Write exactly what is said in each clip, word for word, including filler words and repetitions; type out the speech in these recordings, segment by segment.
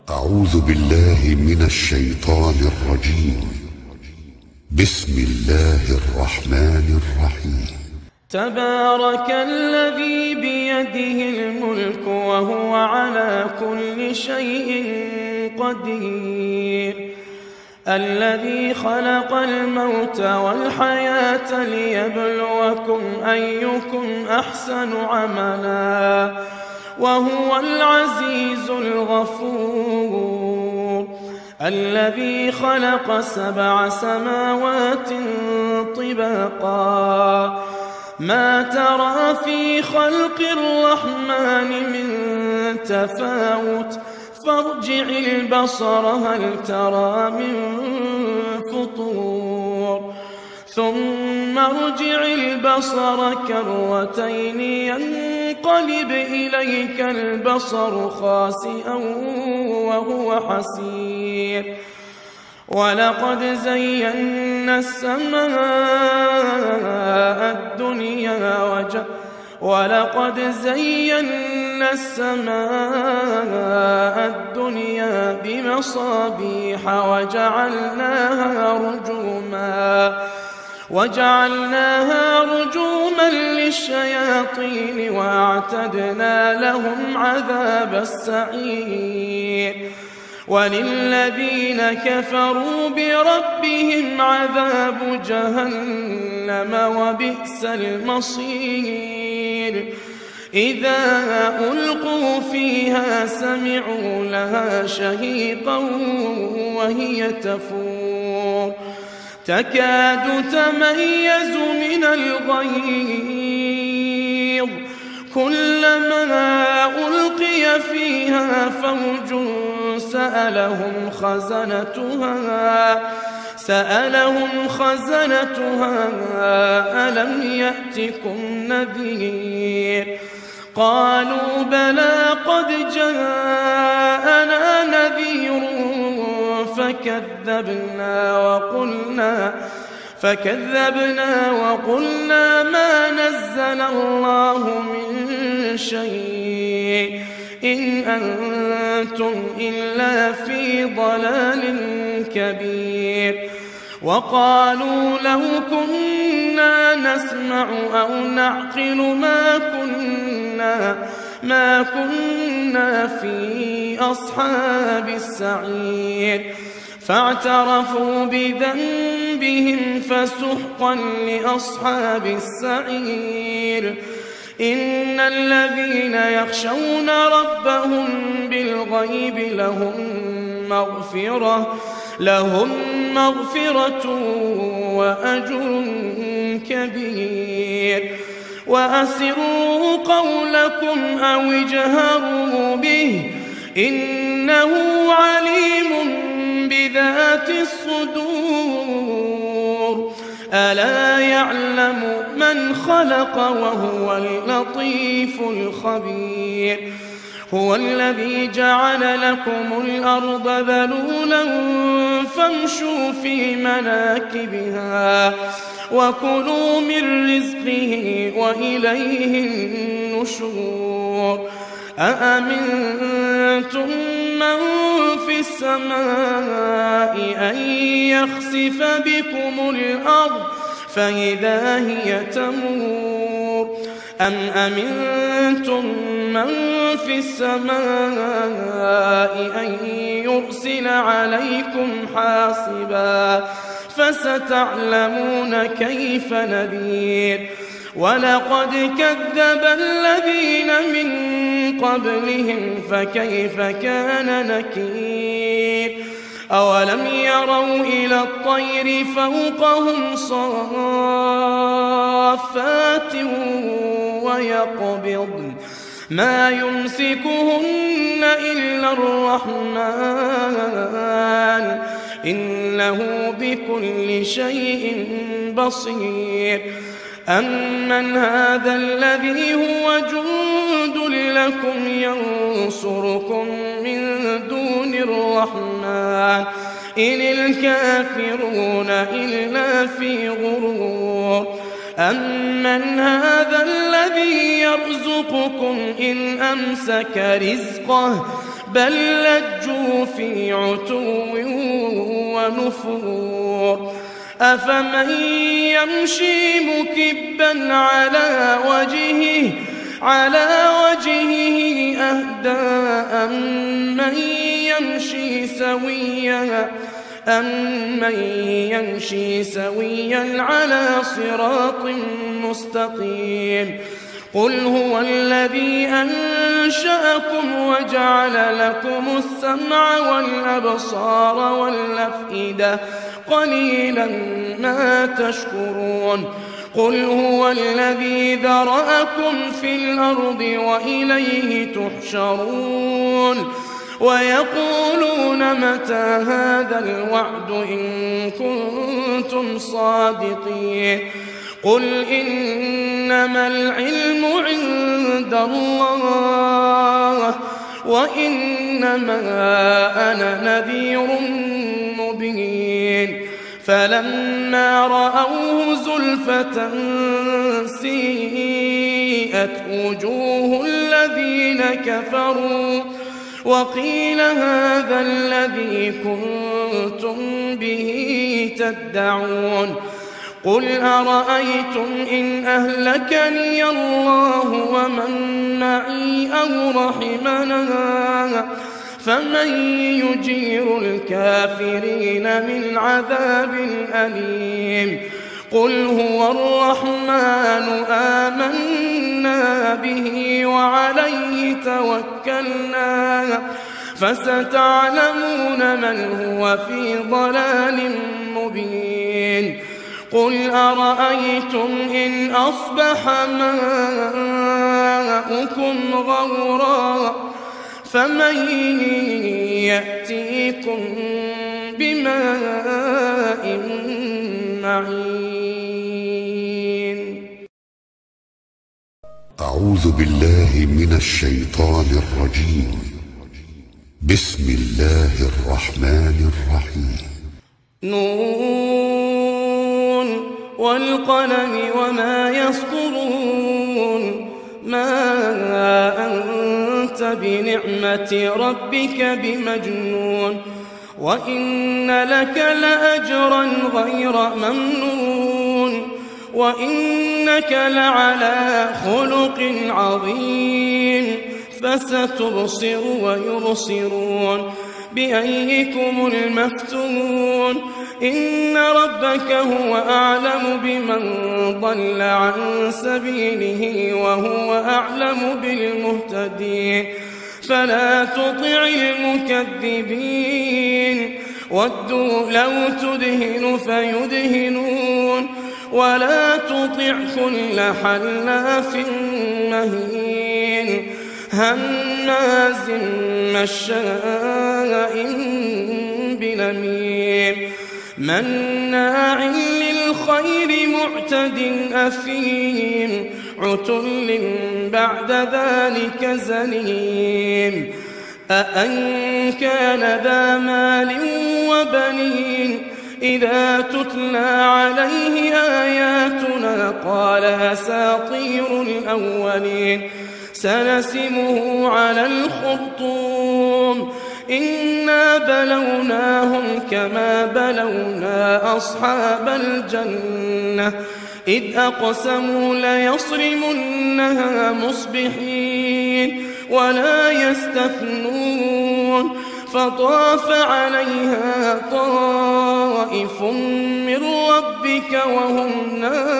أعوذ بالله من الشيطان الرجيم. بسم الله الرحمن الرحيم. تبارك الذي بيده الملك وهو على كل شيء قدير، الذي خلق الموت والحياة ليبلوكم أيكم أحسن عملا وهو العزيز الغفور، الذي خلق سبع سماوات طباقا ما ترى في خلق الرحمن من تفاوت فارجع البصر هل ترى من فطور ثم ارجع البصر كرتين ينقلب إليك البصر خاسئا وهو حسير، ولقد زينا السماء الدنيا وج ولقد زينا السماء الدنيا بمصابيح وجعلناها رجوما وجعلناها رجوما للشياطين وأعتدنا لهم عذاب السعير، وللذين كفروا بربهم عذاب جهنم وبئس المصير، إذا ألقوا فيها سمعوا لها شهيقا وهي تفور تكاد تميز من الغيظ كلما ألقي فيها فوج سألهم خزنتها سألهم خزنتها ألم يأتكم نذير، قالوا بلى قد جاءنا نذير فكذبنا وقلنا فكذبنا وقلنا ما نزل الله من شيء إن أنتم إلا في ضلال كبير، وقالوا لو كنا نسمع أو نعقل ما كنا ما كنا في أصحاب السعير، فاعترفوا بذنبهم فسحقا لأصحاب السعير، إن الذين يخشون ربهم بالغيب لهم مغفرة لهم مغفرة وأجر كبير، وأسروا قولكم أو اجهروا به إنه عليم بذات الصدور، ألا يعلم من خلق وهو اللطيف الخبير، هو الذي جعل لكم الأرض ذلولا فامشوا في مناكبها وكلوا من رزقه وإليه النشور، أأمنتم من في السماء أن يخسف بكم الأرض فإذا هي تمور، أم أمنتم من في السماء أن يرسل عليكم حاصبا فستعلمون كيف نذير، ولقد كذب الذين من قبلهم فكيف كان نكير، أولم يروا إلى الطير فوقهم صافات ويقبضن ما يمسكهن إلا الرحمن إنه بكل شيء بصير، أمن هذا الذي هو جند لكم ينصركم من دون الرحمن إن الكافرون إلا في غرور، أمن هذا الذي يرزقكم إن أمسك رزقه بل لجوا في عتو ونفور أفمن يمشي مكبا على وجهه على وجهه أهدى أمن يمشي سويا أمن يمشي سويا على صراط مستقيم قل هو الذي أنشأكم وجعل لكم السمع والأبصار والأفئدة قليلا ما تشكرون قل هو الذي ذرأكم في الأرض وإليه تحشرون ويقولون متى هذا الوعد إن كنتم صادقين قل إنما العلم عند الله وإنما أنا نذير مبين فلما رأوه زلفة سيئت وجوه الذين كفروا وقيل هذا الذي كنتم به تدعون قل أرأيتم إن أهلكني الله ومن معي أو رحمنا فمن يجير الكافرين من عذاب أليم قل هو الرحمن آمنا به وعليه توكلنا فستعلمون من هو في ضلال مبين قل أرأيتم إن أصبح ماؤكم غورا فمن يأتيكم بماء معين أعوذ بالله من الشيطان الرجيم بسم الله الرحمن الرحيم نون والقلم وما يسطرون ما أنت بنعمة ربك بمجنون وإن لك لأجرا غير ممنون وإنك لعلى خلق عظيم فستبصر ويبصرون بأيكم المفتون إن ربك هو أعلم بمن ضل عن سبيله وهو أعلم بالمهتدين فلا تطع المكذبين ودوا لو تدهن فيدهنون ولا تطع كل حلاف مهين هماز مشاء بنميم مناع للخير معتد أثيم عتل بعد ذلك زنيم أأن كان ذا مال وبنين إذا تتلى عليه آياتنا قال أساطير الأولين سنسمه على الخرطوم إنا بلوناهم كما بلونا أصحاب الجنة إذ أقسموا ليصرمنها مصبحين ولا يستثنون فطاف عليها طائف من ربك وهم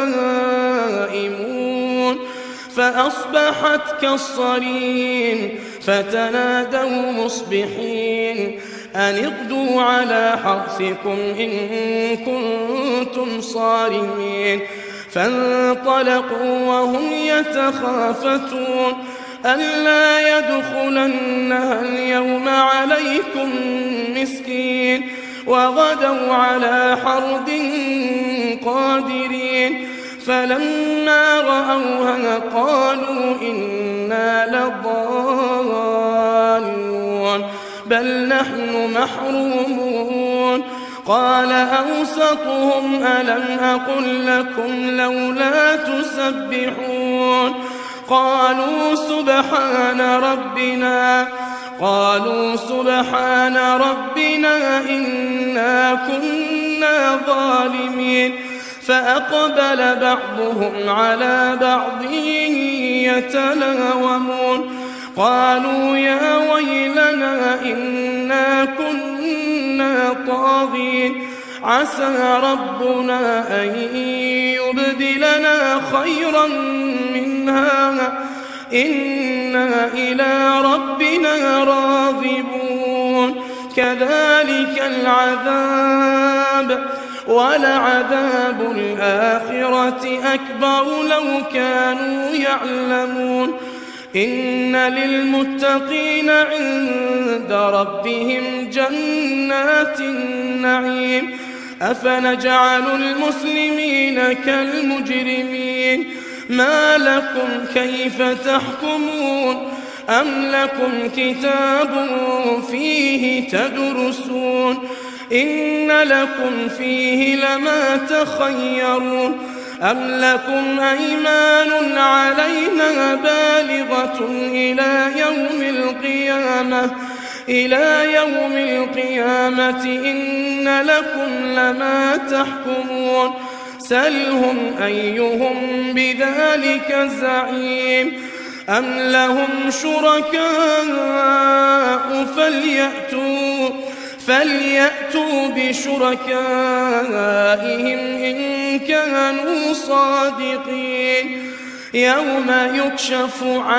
نائمون فأصبحت كالصريم فتنادوا مصبحين أن اغدوا على حرثكم إن كنتم صارمين فانطلقوا وهم يتخافتون ألا يدخلنها اليوم عليكم مسكين وغدوا على حرد قادرين فلما رأوها قالوا إنا لضالون بل نحن محرومون قال أوسطهم ألم أقل لكم لولا تسبحون قالوا سبحان ربنا قالوا سبحان ربنا إنا كنا ظالمين فأقبل بعضهم على بعض يتلاومون قالوا يا ويلنا إنا كنا طاغين عسى ربنا أن يبدلنا خيرا منها إنا إلى ربنا راغبون كذلك العذاب ولعذاب الآخرة أكبر لو كانوا يعلمون إن للمتقين عند ربهم جنات النعيم أفنجعل المسلمين كالمجرمين ما لكم كيف تحكمون أم لكم كتاب فيه تدرسون إن لكم فيه لما تخيرون أم لكم أيمان علينا بالغة إلى يوم القيامة إلى يوم القيامة إن لكم لما تحكمون سلهم أيهم بذلك زعيم أم لهم شركاء فليأتوا فليأتوا بشركائهم إن كانوا صادقين يوم يكشف عن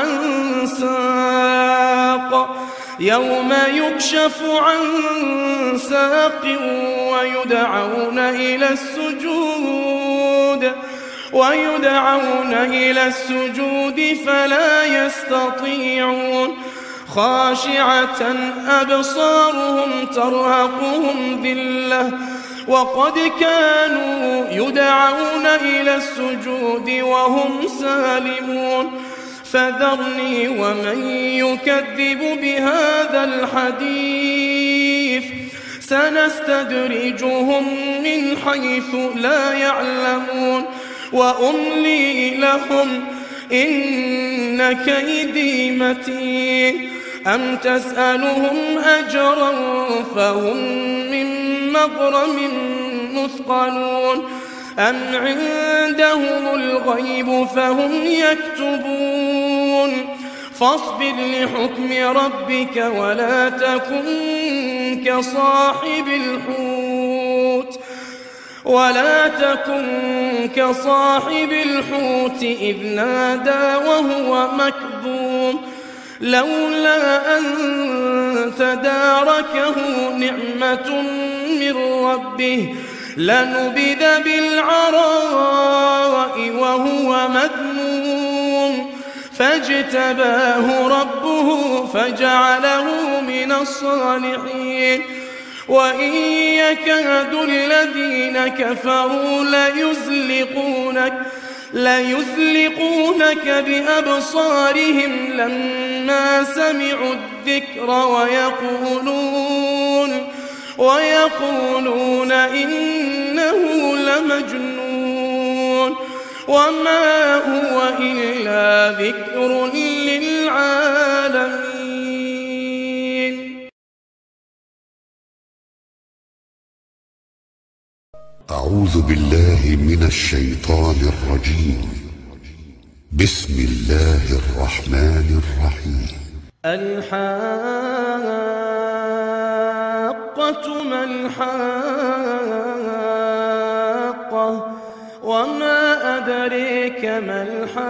ساق يوم يكشف عن ساق ويدعون إلى السجود ويدعون إلى السجود فلا يستطيعون خاشعة أبصارهم ترهقهم ذلة وقد كانوا يدعون إلى السجود وهم سالمون فذرني ومن يكذب بهذا الحديث سنستدرجهم من حيث لا يعلمون وأملي لهم إن كيدي متين أم تسألهم أجرا فهم من مغرم مثقلون أم عندهم الغيب فهم يكتبون فاصبر لحكم ربك ولا تكن كصاحب الحوت ولا تكن كصاحب الحوت إذ نادى وهو مكظوم لولا أن تداركه نعمة من ربه لنبذ بالعراء وهو مذموم فاجتباه ربه فجعله من الصالحين وإن يكاد الذين كفروا ليزلقونك ليزلقونك بأبصارهم لما سمعوا الذكر ويقولون ويقولون إنه لمجنون وما هو إلا ذكر للعالمين. أعوذ بالله من الشيطان الرجيم. بسم الله الرحمن الرحيم. الحاقة ما الحاقة وما أدريك ما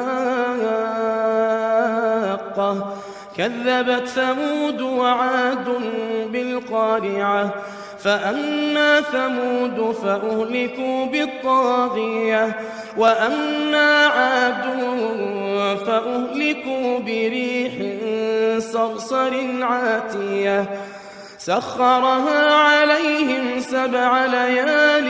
الحاقة كذبت ثمود وعاد بالقارعة فأما ثمود فأهلكوا بالطاغية وأما عاد فأهلكوا بريح صرصر عاتية سخرها عليهم سبع ليال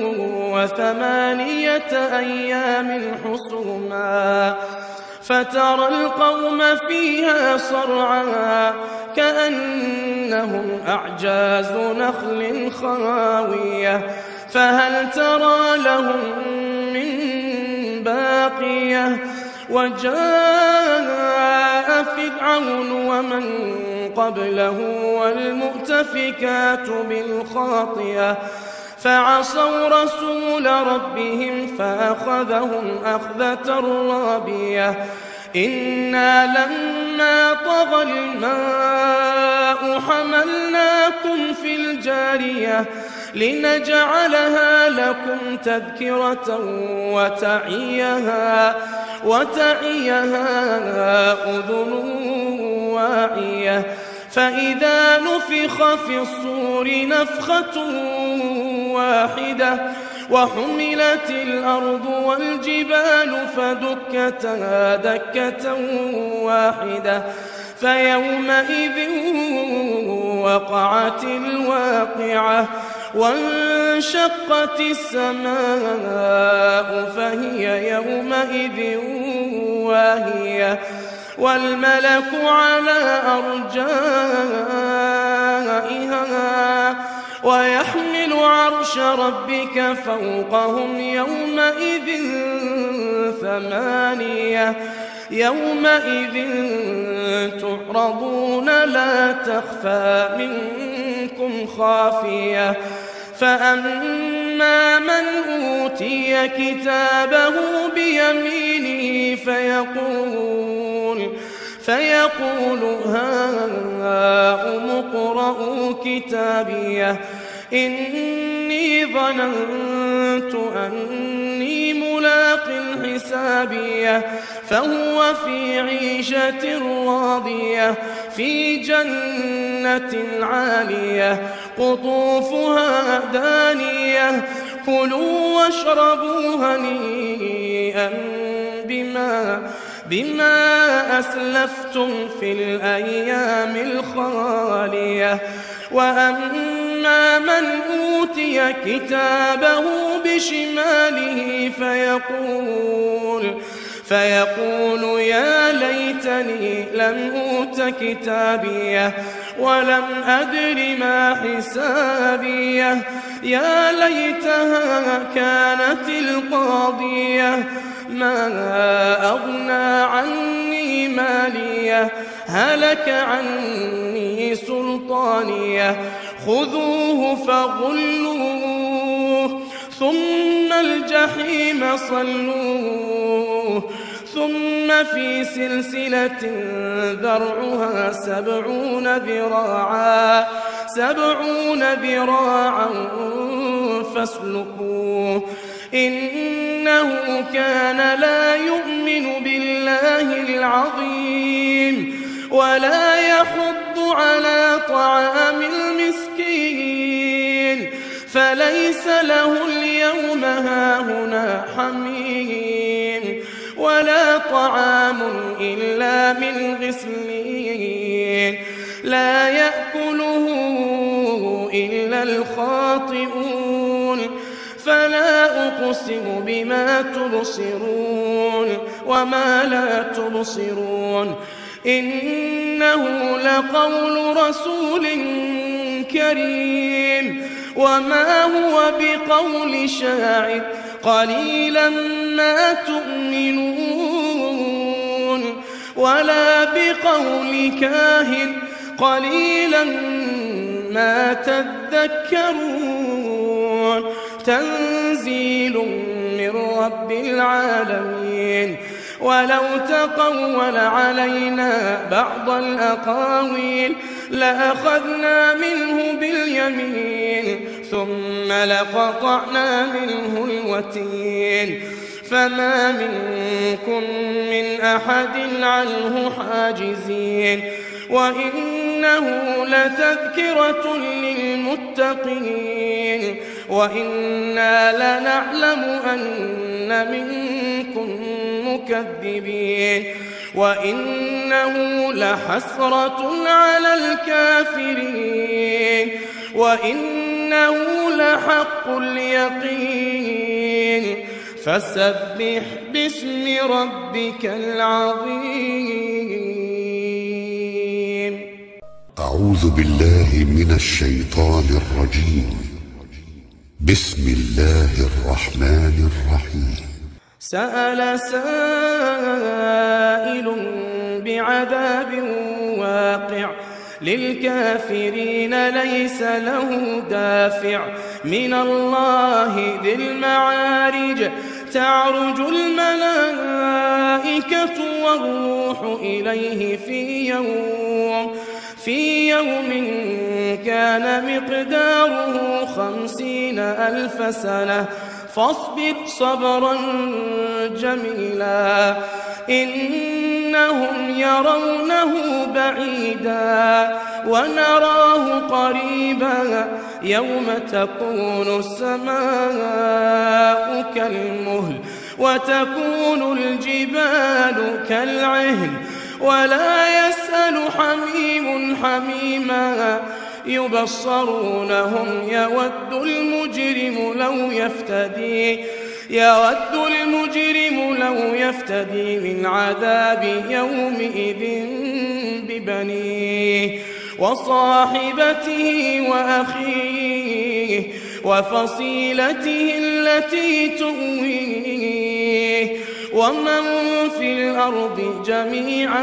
وثمانية أيام حسوما فترى القوم فيها صرعا كأنهم أعجاز نخل خاوية فهل ترى لهم من باقية وجاء فرعون ومن قبله والمؤتفكات بالخاطئة فعصوا رسول ربهم فأخذهم أخذة رابية إنا لما طغى الماء حملناكم في الجارية لنجعلها لكم تذكرة وتعيها وتعيها أذن واعية فإذا نفخ في الصور نفخة واحدة وحملت الأرض والجبال فدكتا دكة واحدة فيومئذ وقعت الواقعة وانشقت السماء فهي يومئذ واهية والملك على أرجائها ويحمل عرش ربك فوقهم يومئذ ثمانية يومئذ تعرضون لا تخفى منكم خافية فأما من أوتي كتابه بيمينه فيقول فيقول هاؤم اقرءوا كتابيه إني ظننت أني ملاق حسابيه فهو في عيشة راضية في جنة عالية قطوفها دانية كلوا واشربوا هنيئا بما بما أسلفتم في الأيام الخالية وأما من أوتي كتابه بشماله فيقول فيقول يا ليتني لم أوت كتابيه ولم أدر ما حسابيه يا ليتها كانت القاضية ما أغنى عني ماليه هلك عني سلطانيه خذوه فغلوه ثم الجحيم صلوه ثم في سلسلة ذرعها سبعون ذراعا سبعون ذراعا فاسلكوه إنه كان لا يؤمن بالله العظيم ولا يحض على طعام المسكين فليس له اليوم هاهنا حميم ولا طعام إلا من غسلين لا يأكله إلا الخاطئون فلا أقسم بما تبصرون وما لا تبصرون إنه لقول رسول كريم وما هو بقول شاعر قليلا ما تؤمنون ولا بقول كاهن قليلا ما تذكرون تنزيل من رب العالمين ولو تقول علينا بعض الأقاويل لأخذنا منه باليمين ثم لقطعنا منه الوتين فما منكم من أحد عنه حاجزين وإنه لتذكرة للمتقين وإنا لنعلم أن منكم مكذبين وإنه لحسرة على الكافرين وإنه لحق اليقين فسبح باسم ربك العظيم. أعوذ بالله من الشيطان الرجيم. بسم الله الرحمن الرحيم. سأل سائل بعذاب واقع للكافرين ليس له دافع من الله ذي المعارج تعرج الملائكة والروح إليه في يوم في يوم كان مقداره خمسين ألف سنة فاصبر صبرا جميلا إنهم يرونه بعيدا ونراه قريبا يوم تكون السماء كالمهل وتكون الجبال كالعهن ولا يسأل حميم حميما يبصرونهم يود المجرم لو يفتدي يود المجرم لو يفتدي من عذاب يومئذ ببنيه وصاحبته وأخيه وفصيلته التي تؤويه ومن في الأرض جميعا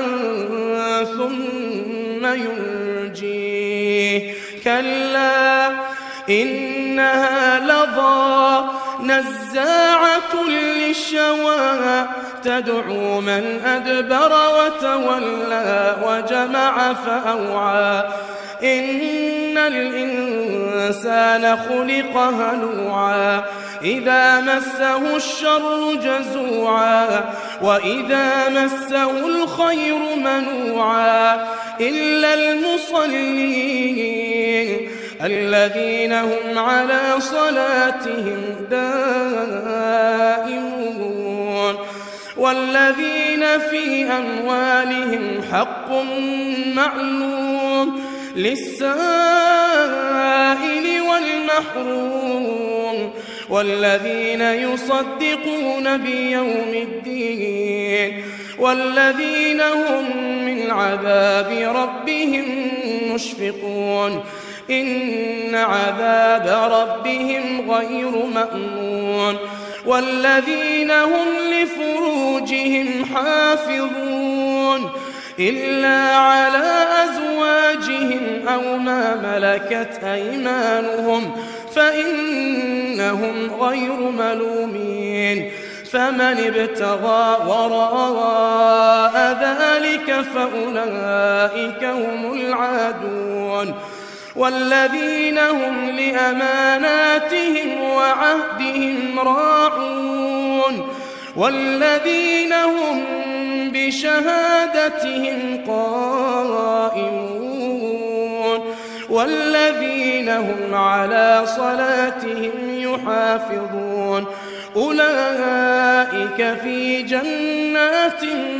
ثم ينجيه كلا إنها لظى نزاعة للشوى تدعو من أدبر وتولى وجمع فأوعى إن الإنسان خلق هلوعا إذا مسه الشر جزوعا وإذا مسه الخير منوعا إلا المصلين الذين هم على صلاتهم دائمون والذين في أموالهم حق معلوم للسائل والمحروم والذين يصدقون بيوم الدين والذين هم من عذاب ربهم مشفقون إن عذاب ربهم غير مأمون والذين هم لفروجهم حافظون إلا على أزواجهم أو ما ملكت أيمانهم فإنهم غير ملومين فمن ابتغى وراء ذلك فأولئك هم العادون والذين هم لأماناتهم وعهدهم راعون والذين هم بشهادتهم قائمون والذين هم على صلاتهم يحافظون أولئك في جنات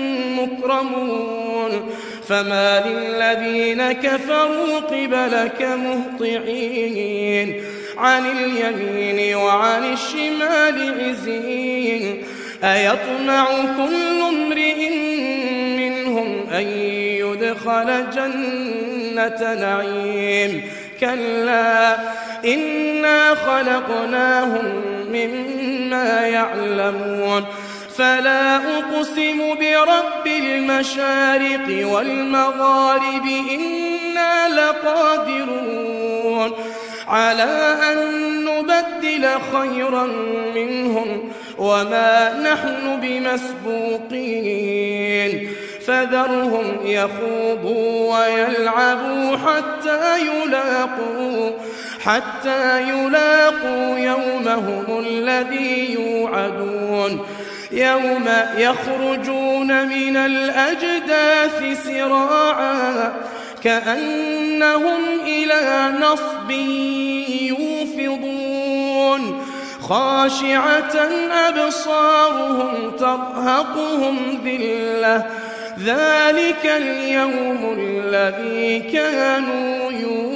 مكرمون فما للذين كفروا قبلك مهطعين عن اليمين وعن الشمال عزين أيطمع كل امرئ منهم أن يدخل جنة نعيم كلا إنا خلقناهم مما يعلمون فلا أقسم برب المشارق والمغارب إنا لقادرون على أن نبدل خيرا منهم وما نحن بمسبوقين فذرهم يخوضوا ويلعبوا حتى يلاقوا حتى يلاقوا يومهم الذي يوعدون يوم يخرجون من الأجداث سراعا كأنهم إلى نصب يوفضون خاشعة أبصارهم ترهقهم ذلة ذلك اليوم الذي كانوا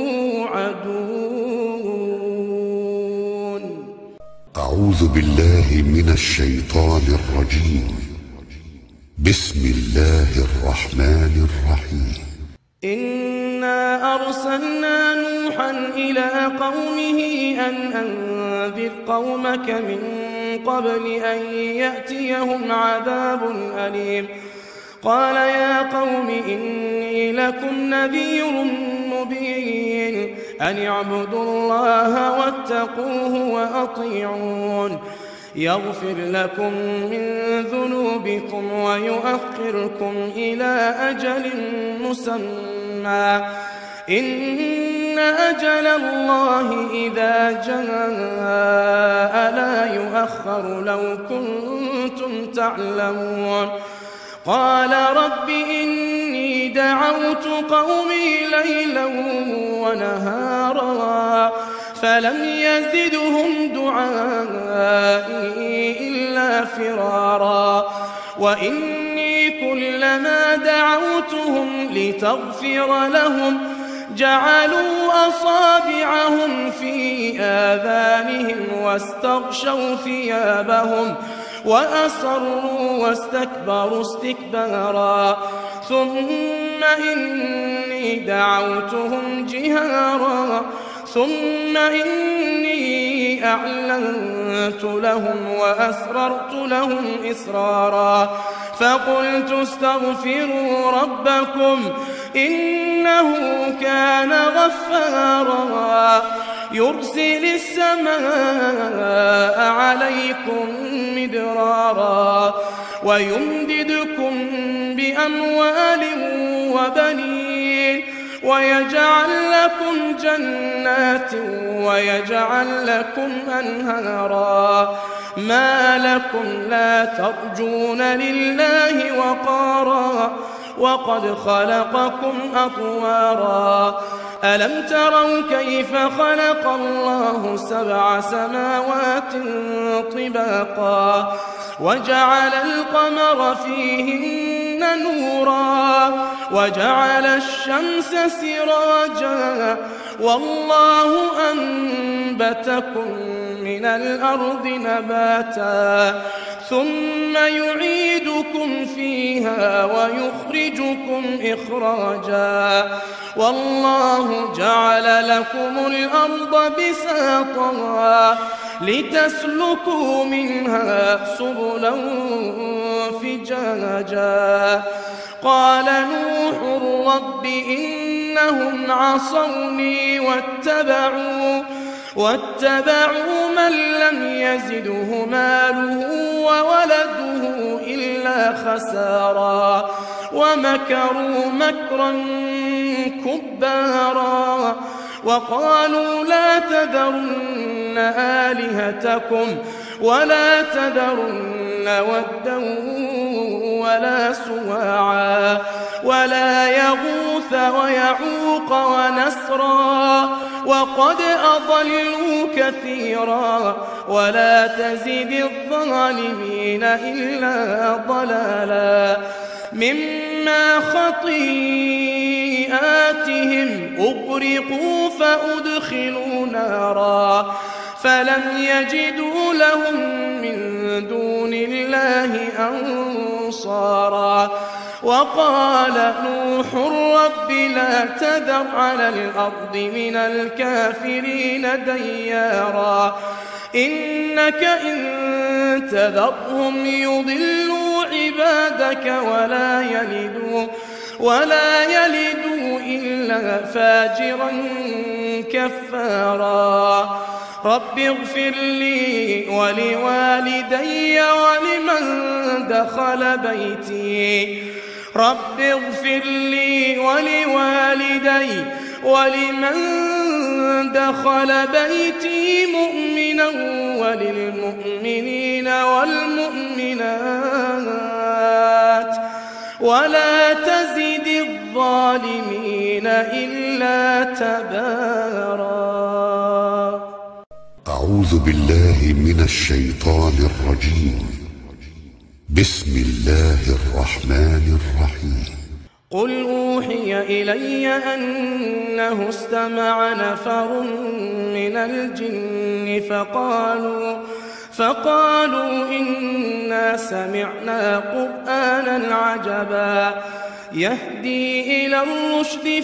يوعدون. أعوذ بالله من الشيطان الرجيم. بسم الله الرحمن الرحيم. إنا أرسلنا نوحا إلى قومه أن أنذر قومك من قبل أن يأتيهم عذاب أليم قال يا قوم إني لكم نذير مبين أن اعبدوا الله واتقوه وأطيعون يغفر لكم من ذنوبكم ويؤخركم إلى أجل مسمى إن أجل الله إذا جاء لا يؤخر لو كنتم تعلمون قال رب إني دعوت قومي ليلا ونهارا فلم يزدهم دعائي إلا فرارا وإني كلما دعوتهم لتغفر لهم جعلوا أصابعهم في آذانهم واستغشوا ثيابهم وأصروا واستكبروا استكبارا ثم إني دعوتهم جهارا ثم إني أعلنت لهم وأسررت لهم إسرارا فقلت استغفروا ربكم إنه كان غفارا يرسل السماء عليكم مدرارا ويمددكم بأموال وبنين ويجعل لكم جنات ويجعل لكم أنهارا ما لكم لا ترجون لله وقارا وقد خلقكم أطوارا ألم تروا كيف خلق الله سبع سماوات طباقا وجعل القمر فيهن نورا وجعل الشمس سراجا والله أنبتكم من الأرض نباتا ثم يعيدكم فيها ويخرجكم إخراجا والله جعل لكم الأرض بساطا لتسلكوا منها سبلا فجاجا قال نوح رب إنهم عصوني واتبعوا واتبعوا من لم يزده ماله وولده إلا خسارا ومكروا مكرا كبارا وقالوا لا تذرن آلهتكم ولا تذرن ودا ولا سواعا ولا يغوث ويعوق ونسرا وقد أضلوا كثيرا ولا تزد الظالمين إلا ضلالا مما خطيئاتهم أغرقوا فأدخلوا نارا فلم يجدوا لهم من دون الله أنصارا وقال نوح رب لا تذر على الأرض من الكافرين ديارا إنك إن تذرهم يضلوا عبادك ولا يلدوا ولا يلدوا إلا فاجرا كفارا رب اغفر لي ولوالدي ولمن دخل بيتي رب اغفر لي ولوالدي ولمن دخل بيتي مؤمنا وللمؤمنين والمؤمنات ولا تزد الظالمين إلا تبارا. أعوذ بالله من الشيطان الرجيم. بسم الله الرحمن الرحيم. قل أوحي إلي أنه استمع نفر من الجن فقالوا فقالوا إنا سمعنا قرآنا عجبا يهدي إلى الرشد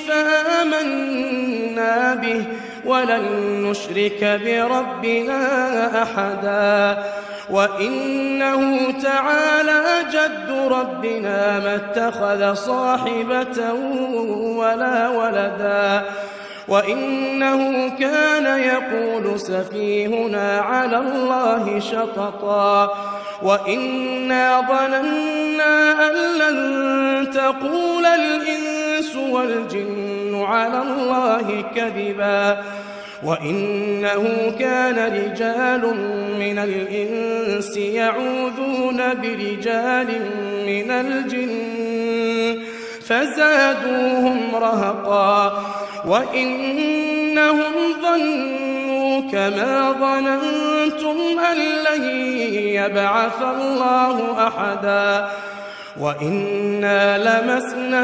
فآمنا به ولن نشرك بربنا أحدا وإنه تعالى جد ربنا ما اتخذ صاحبة ولا ولدا وإنه كان يقول سفيهنا على الله شططا وإنا ظننا أن لن تقول الإنس والجن على الله كذبا وإنه كان رجال من الإنس يعوذون برجال من الجن فزادوهم رهقا وإنهم ظنوا كما ظننتم أن لن يبعث الله أحدا وإنا لمسنا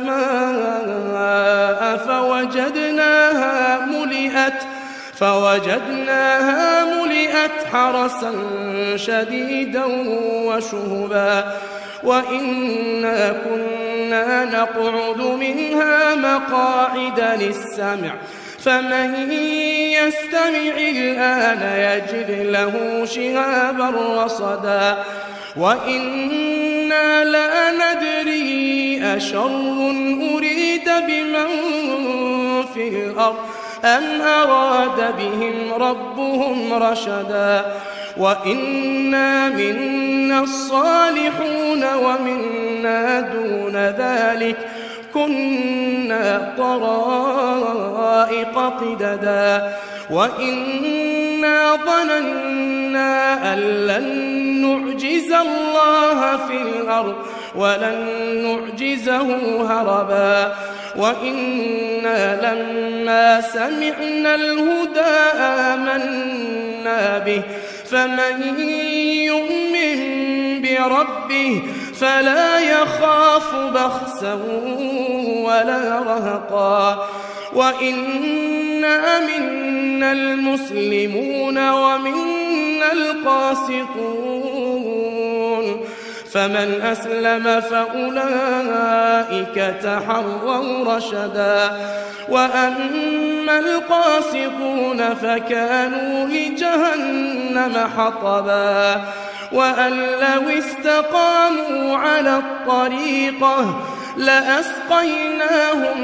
السماء فوجدناها ملئت فوجدناها ملئت حرسا شديدا وشهبا وإنا كنا نقعد منها مقاعد للسمع فمن يستمع الآن يجد له شهابا رصدا وإنا لا ندري أشر أريد بمن في الأرض أم أراد بهم ربهم رشدا وإنا منا الصالحون ومنا دون ذلك كنا طرائق قددا وإنا ظننا أن لن نعجز الله في الأرض ولن نعجزه هربا وإنا لما سمعنا الهدى آمنا به فمن يؤمن بربه فلا يخاف بخسا ولا رهقا وإنا منا المسلمون ومنا القاسطون فمن أسلم فأولئك تحروا رشدا وأما القاسطون فكانوا لجهنم حطبا وأن لو استقاموا على الطريقة لأسقيناهم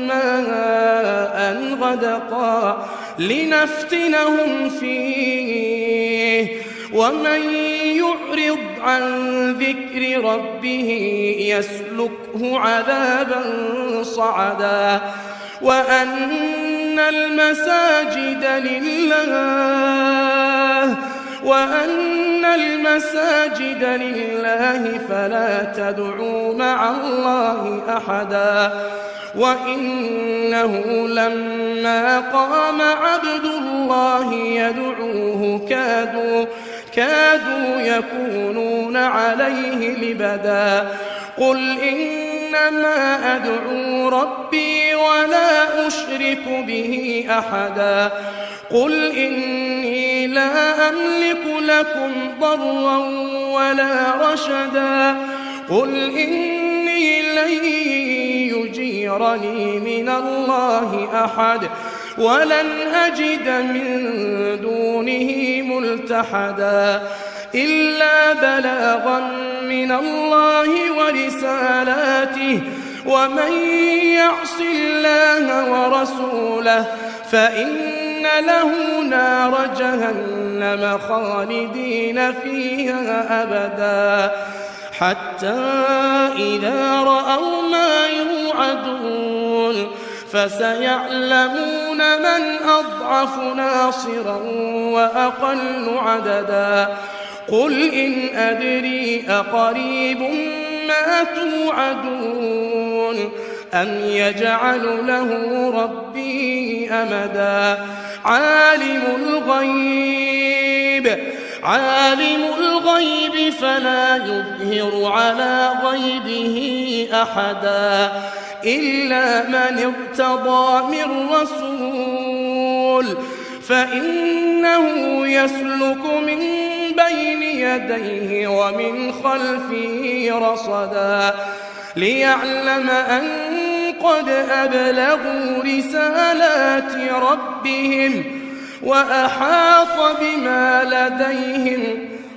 ماء غدقا لنفتنهم فيه ومن يعرض عن ذكر ربه يسلكه عذابا صعدا وأن المساجد لله وأن المساجد لله فلا تدعوا مع الله أحدا وإنه لما قام عبد الله يدعوه كادوا كادوا يكونون عليه لبدا قل إنما أدعو ربي ولا أشرك به أحدا قل إني لا أملك لكم ضرا ولا رشدا قل إني لن يجيرني من الله أحد ولن أجد من دونه ملتحدا إلا بلاغا من الله ورسالاته ومن يعص الله ورسوله فإن له نار جهنم خالدين فيها أبدا حتى إذا رأوا ما يوعدون فسيعلمون من أضعف ناصرا وأقل عددا قل إن أدري أقريب ما توعدون أم يجعل له ربي أمدا عالم الغيب عالم الغيب فلا يظهر على غيبه أحدا إلا من ارتضى من رسول فإنه يسلك من بين يديه ومن خلفه رصدا ليعلم أن قد أبلغوا رسالات ربهم وأحاط بما لديهم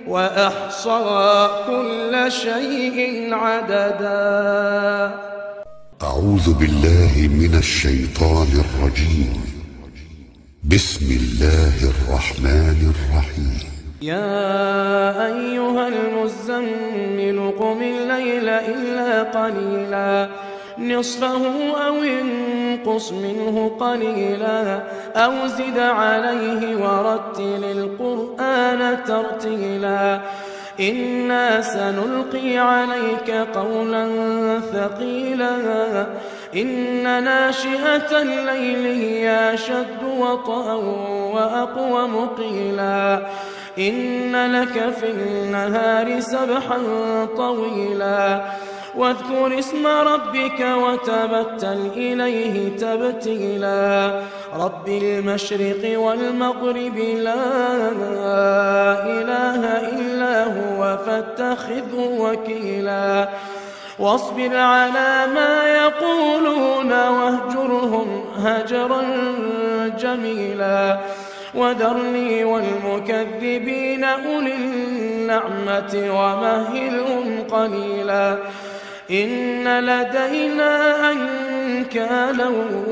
وأحصى كل شيء عددا. أعوذ بالله من الشيطان الرجيم. بسم الله الرحمن الرحيم. يا أيها المزمل قم الليل إلا قليلا نصفه أو انقص منه قليلا أو زد عليه ورتل القرآن ترتيلا إنا سنلقي عليك قولا ثقيلا إن ناشئة الليل هي أشد وطئا وأقوم قيلا إن لك في النهار سبحا طويلا واذكر اسم ربك وتبتل إليه تبتيلا رب المشرق والمغرب لا إله إلا هو فاتخذه وكيلا واصبر على ما يقولون واهجرهم هجرا جميلا وذرني والمكذبين أولي النعمة ومهلهم قليلا إن لدينا أنكالا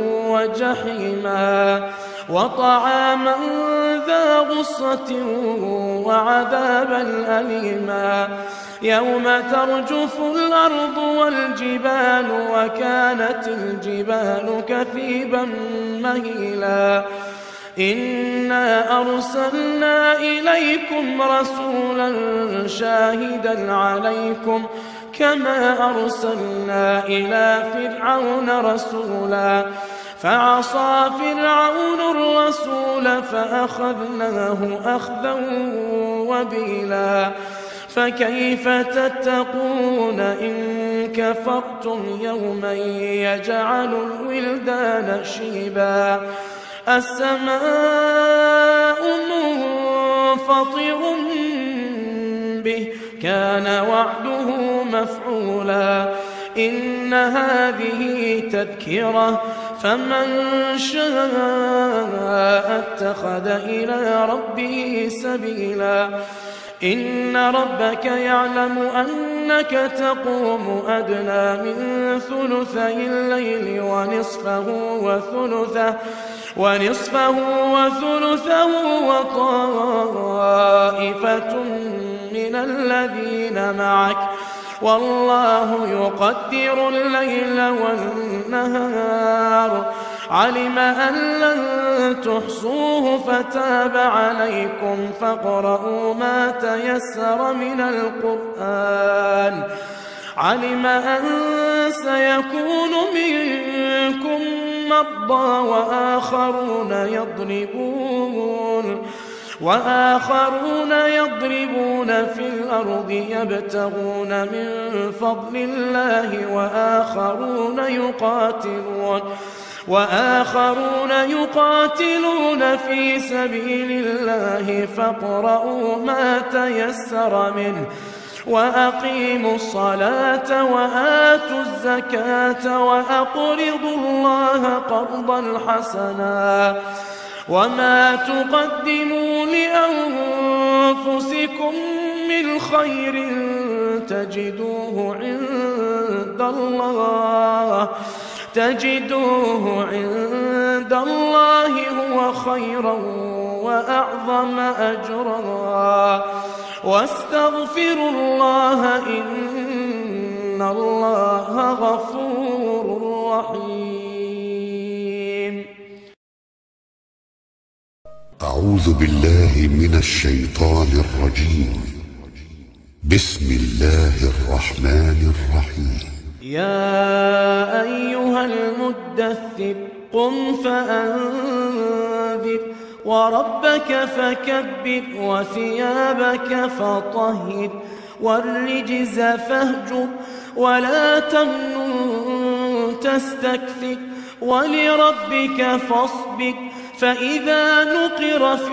وجحيما وطعاما ذا غصة وعذابا أليما يوم ترجف الأرض والجبال وكانت الجبال كثيبا مهيلا إنا أرسلنا إليكم رسولا شاهدا عليكم كما أرسلنا إلى فرعون رسولا فعصى فرعون الرسول فأخذناه أخذا وبيلا فكيف تتقون إن كفرتم يوما يجعل الولدان شيبا السماء منفطر به كان وعده مفعولا إن هذه تذكرة فمن شاء اتخذ إلى ربه سبيلا إن ربك يعلم أنك تقوم أدنى من ثلثي الليل ونصفه وثلثه ونصفه وثلثه وطائفة من الذين معك والله يقدر الليل والنهار علم أن لن تحصوه فتاب عليكم فاقرؤوا ما تيسر من القرآن علم أن سيكون منكم مرضى وآخرون يضربون وآخرون يضربون في الأرض يبتغون من فضل الله وآخرون يقاتلون وآخرون يقاتلون في سبيل الله فاقرؤوا ما تيسر منه وأقيموا الصلاة وآتوا الزكاة وأقرضوا الله قرضا حسنا وما تقدموا لأنفسكم من خير تجدوه عند الله تجدوه عند الله هو خيرا وأعظم أجرا واستغفروا الله إن الله غفور رحيم. أعوذ بالله من الشيطان الرجيم. بسم الله الرحمن الرحيم. يا أيها المدثر قم فأنذر وربك فكبر وثيابك فطهر والرجز فاهجر ولا تمنن تستكثر ولربك فاصبر فإذا نقر في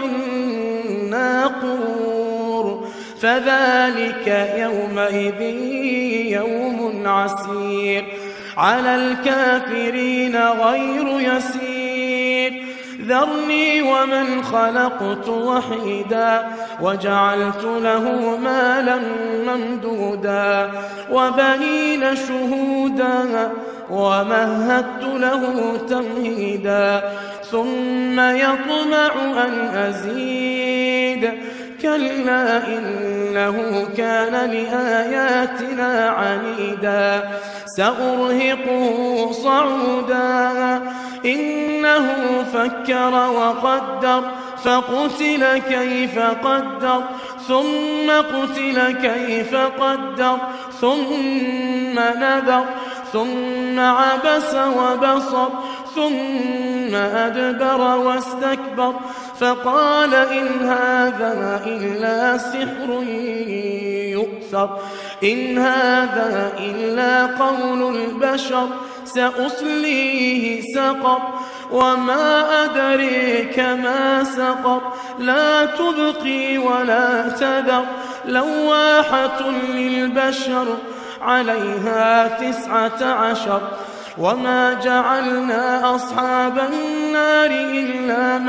الناقور فذلك يومئذ يوم عسير على الكافرين غير يسير ذرني ومن خلقت وحيدا وجعلت له مالا ممدودا وبنين شهودا ومهدت له تمهيدا ثم يطمع أن أزيد كلا إنه كان لآياتنا عنيدا سأرهقه صعودا إنه فكر وقدر فقتل كيف قدر ثم قتل كيف قدر ثم نذر ثم عبس وبصر ثم أدبر واستكبر فقال إن هذا إلا سحر يؤثر إن هذا إلا قول البشر سأصليه سقر وما أدريك ما سقر لا تبقي ولا تذر لواحة للبشر عليها تسعة عشر وما جعلنا أصحاب النار إلا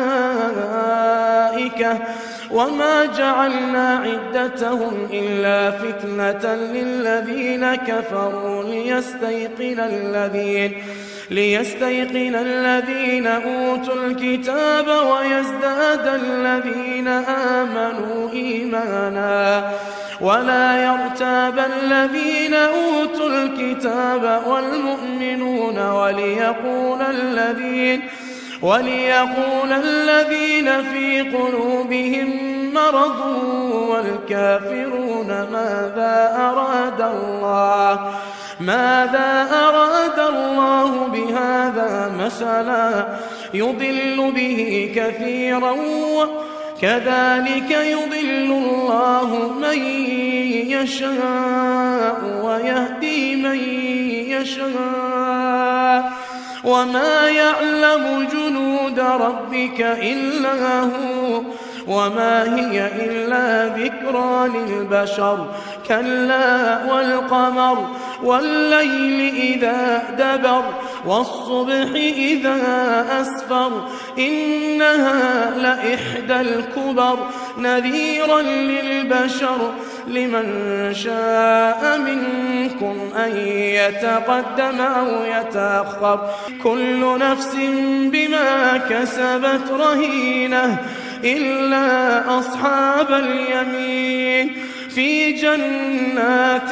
ملائكة وما جعلنا عدتهم إلا فتنة للذين كفروا ليستيقن الذين ليستيقن الذين أوتوا الكتاب ويزداد الذين آمنوا إيمانا ولا يرتاب الذين أوتوا الكتاب والمؤمنون وليقول الذين وليقول الذين في قلوبهم مرض والكافرون ماذا أراد الله ماذا أراد الله بهذا مثلا يضل به كثيرا كذلك يضل الله من يشاء ويهدي من يشاء وما يعلم جنود ربك إلا هو وما هي إلا ذكرى للبشر كلا والقمر والليل إذا دبر والصبح إذا أسفر إنها لإحدى الكبر نذيرا للبشر لمن شاء منكم أن يتقدم أو يتأخر كل نفس بما كسبت رهينة إلا أصحاب اليمين في جنات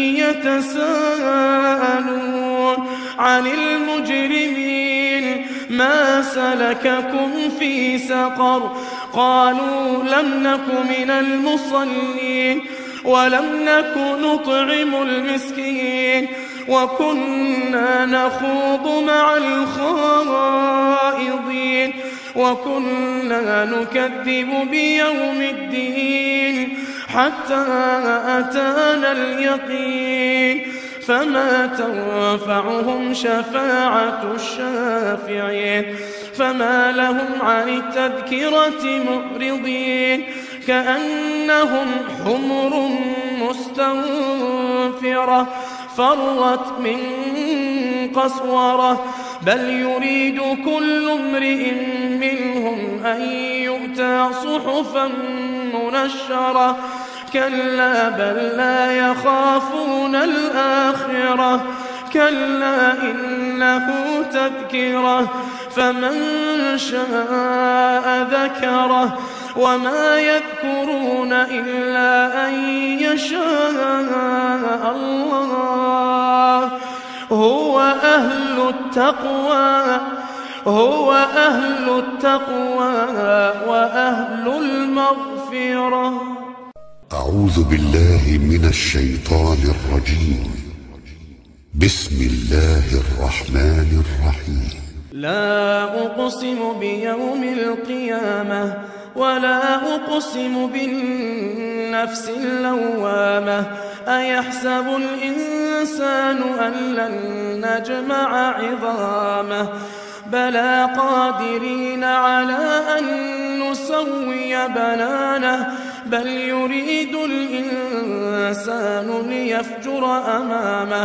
يتساءلون عن المجرمين ما سلككم في سقر قالوا لم نك من المصلين ولم نك نطعم المسكين وكنا نخوض مع الخائضين وكنا نكذب بيوم الدين حتى أتانا اليقين فما تنفعهم شفاعة الشافعين فما لهم عن التذكرة معرضين كأنهم حمر مستنفرة فرت من قسورة بل يريد كل امرئ منهم أن يؤتى صحفا منشرة كلا بل لا يخافون الآخرة كلا إنه تذكرة فمن شاء ذكره وما يذكرون إلا أن يشاء الله هو أهل التقوى هو أهل التقوى وأهل المغفرة. أعوذ بالله من الشيطان الرجيم. بسم الله الرحمن الرحيم. لا أقسم بيوم القيامة ولا أقسم بالنفس اللوامة أيحسب الإنسان أن لن نجمع عظامه بلى قادرين على أن نسوي بنانه بل يريد الإنسان ليفجر أمامه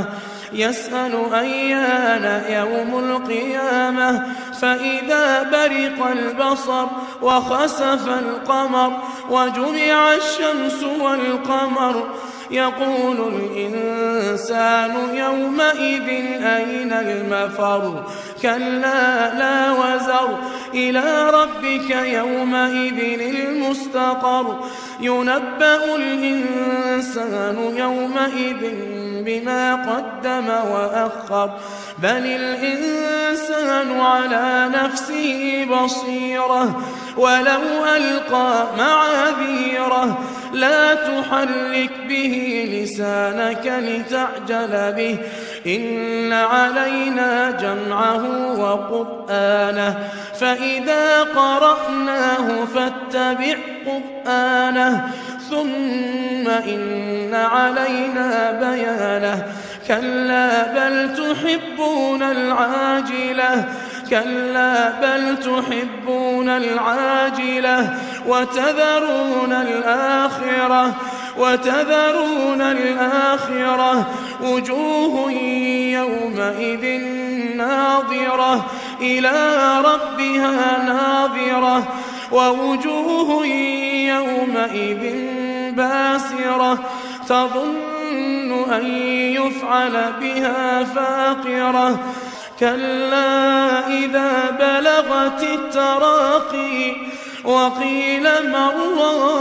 يسأل أيان يوم القيامة فإذا برق البصر وخسف القمر وجمع الشمس والقمر يقول الإنسان يومئذ أين المفر كلا لا وزر إلى ربك يومئذ المستقر ينبأ الإنسان يومئذ بما قدم وأخر بل الإنسان على نفسه بصيرة ولو ألقى معاذيره لا تحرك به لسانك لتعجل به إن علينا جمعه وقرآنه فإذا قرأناه فاتبع قرآنه ثم إن علينا بيانه كلا بل تحبون العاجلة كلا بل تحبون العاجلة وتذرون الآخرة وتذرون الآخرة وجوه يومئذ ناظرة إلى ربها ناظرة ووجوه يومئذ باسرة تظن أن يفعل بها فاقرة كلا إذا بلغت التراقي وقيل من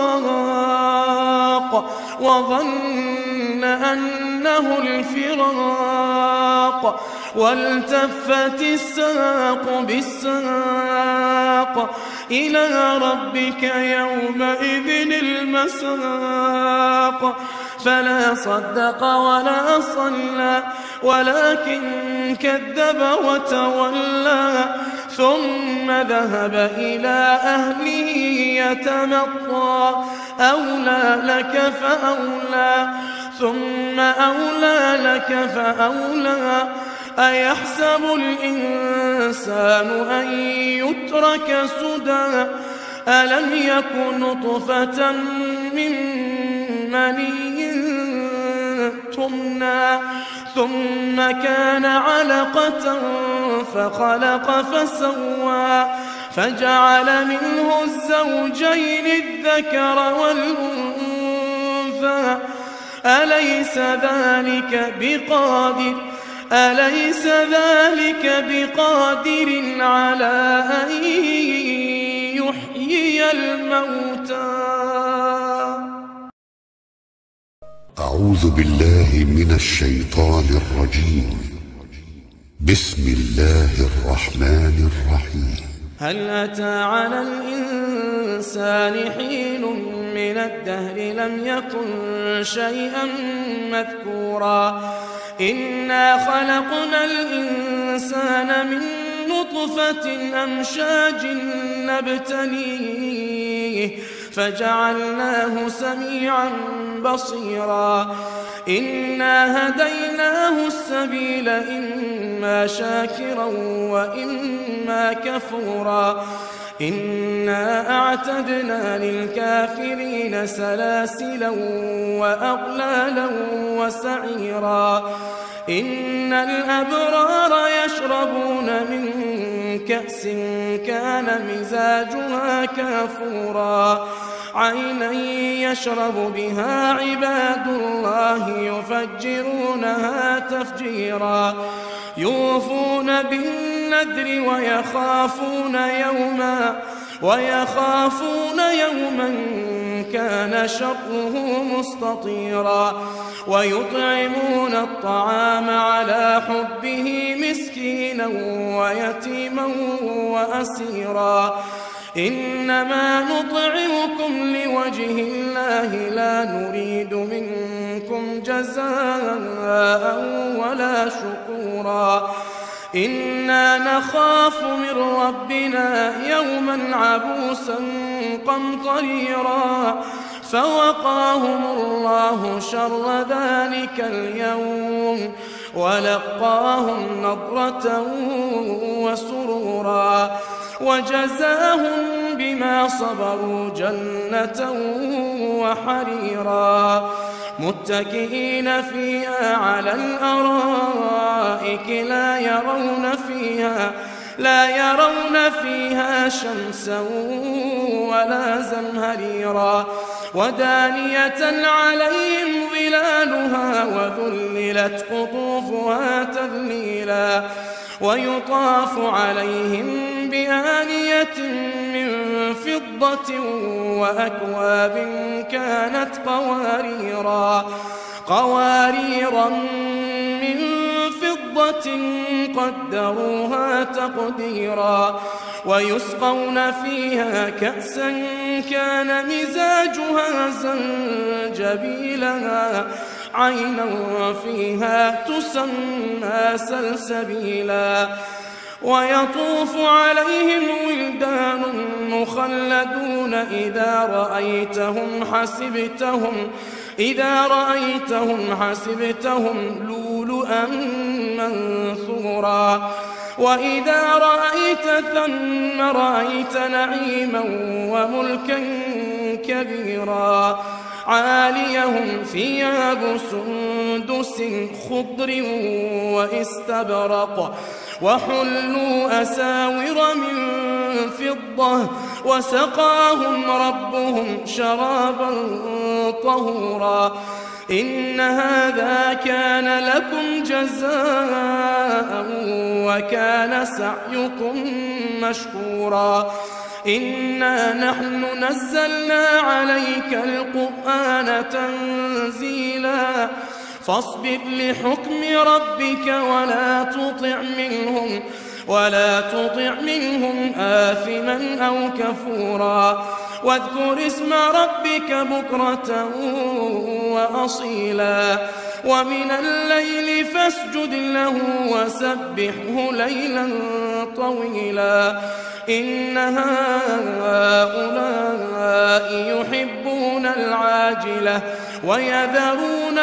راق وظن أنه الفراق والتفت الساق بالساق إلى ربك يومئذ المساق فلا صدق ولا صلى ولكن كذب وتولى ثم ذهب إلى أهله يتمطى أولى لك فأولى ثم أولى لك فأولى أيحسب الإنسان أن يترك سدى ألم يكن نطفة من مني تمنى ثم كان علقة فخلق فسوى فجعل منه الزوجين الذكر والأنثى أليس ذلك بقادر أليس ذلك بقادر على أن يحيي الموتى. أعوذ بالله من الشيطان الرجيم. بسم الله الرحمن الرحيم. هل أتى على الإنسان حين من الدهر لم يكن شيئا مذكورا إنا خلقنا الإنسان من نطفة أمشاج نبتليه فجعلناه سميعا بصيرا إنا هديناه السبيل إما شاكرا وإما كفورا إنا أعتدنا للكافرين سلاسلا وأغلالا وسعيرا إن الأبرار يشربون من كأس كان مزاجها كافورا عينا يشرب بها عباد الله يفجرونها تفجيرا يوفون بالنذر ويخافون يوما ويخافون يوما كان شره مستطيرا ويطعمون الطعام على حبه مسكينا ويتيما وأسيرا إنما نطعمكم لوجه الله لا نريد منكم جزاء ولا شكورا إنا نخاف من ربنا يوما عبوسا قمطريرا فوقاهم الله شر ذلك اليوم ولقاهم نضرة وسرورا وجزاهم بما صبروا جنة وحريرا متكئين فيها على الأرائك لا يرون فيها لا يرون فيها شمسا ولا زمهريرا ودانية عليهم ظلالها وذللت قطوفها تذليلا ويطاف عليهم بآنية من فضة وأكواب كانت قواريرا قواريرا من فضة قدروها تقديرا ويسقون فيها كأسا كان مزاجها زنجبيلا عينا فيها تسمى سلسبيلا ويطوف عليهم ولدان مخلدون إذا رأيتهم حسبتهم إذا رأيتهم حسبتهم لؤلؤا منثورا وإذا رأيت ثم رأيت نعيما وملكا كبيرا عاليهم ثياب سندس خضر واستبرق وحلوا أساور من فضة وسقاهم ربهم شرابا طهورا إن هذا كان لكم جزاء وكان سعيكم مشكورا إنا نحن نزلنا عليك القرآن تنزيلا فاصبر لحكم ربك ولا تطع منهم ولا تطع منهم آثما أو كفورا واذكر اسم ربك بكرة وأصيلا ومن الليل فاسجد له وسبحه ليلا طويلا إن هؤلاء يحبون العاجلة ويذرون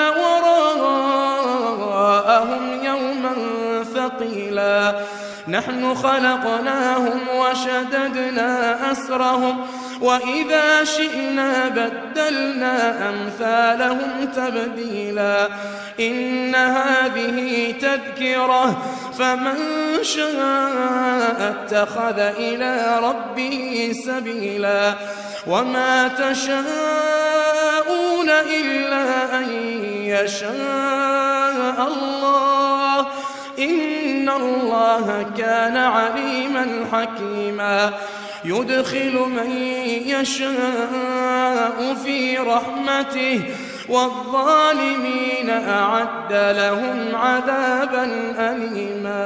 وراءهم يوما ثقيلا نحن خلقناهم وشددنا أسرهم وإذا شئنا بدلنا أمثالهم تبديلا إن هذه تذكرة فمن شاء اتخذ إلى ربه سبيلا وما تشاءون إلا أن يشاء الله إن الله كان عليما حكيما يدخل من يشاء في رحمته والظالمين أعد لهم عذابا أليما.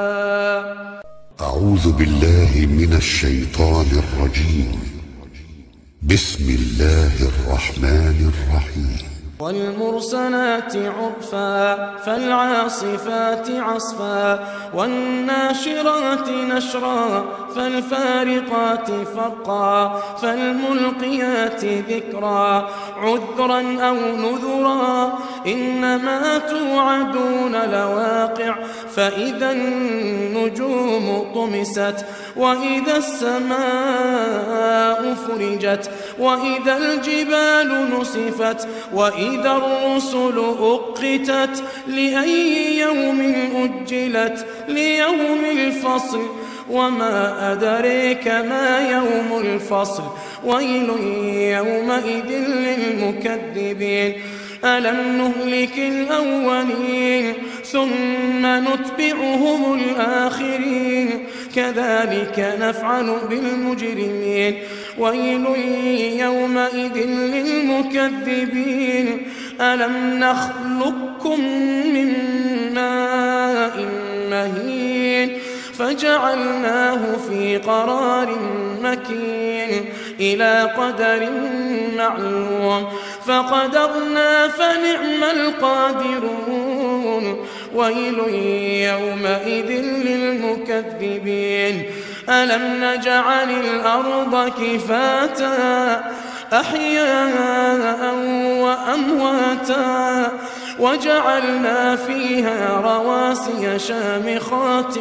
أعوذ بالله من الشيطان الرجيم. بسم الله الرحمن الرحيم. والمرسلات عرفا فالعاصفات عصفا والناشرات نشرا فالفارقات فرقا فالملقيات ذكرا عذرا أو نذرا إنما توعدون لواقع فإذا النجوم طمست وإذا السماء فرجت وإذا الجبال نسفت وإذا الرسل أقتت لأي يوم أجلت ليوم الفصل وما أدريك ما يوم الفصل ويل يومئذ للمكذبين ألم نهلك الأولين ثم نتبعهم الآخرين كذلك نفعل بالمجرمين ويل يومئذ للمكذبين ألم نخلقكم من ماء مهين فجعلناه في قرار مكين إلى قدر معلوم فقدرنا فنعم القادرون ويل يومئذ للمكذبين ألم نجعل الأرض كفاتا أحياء وأمواتا وجعلنا فيها رواسي شامخات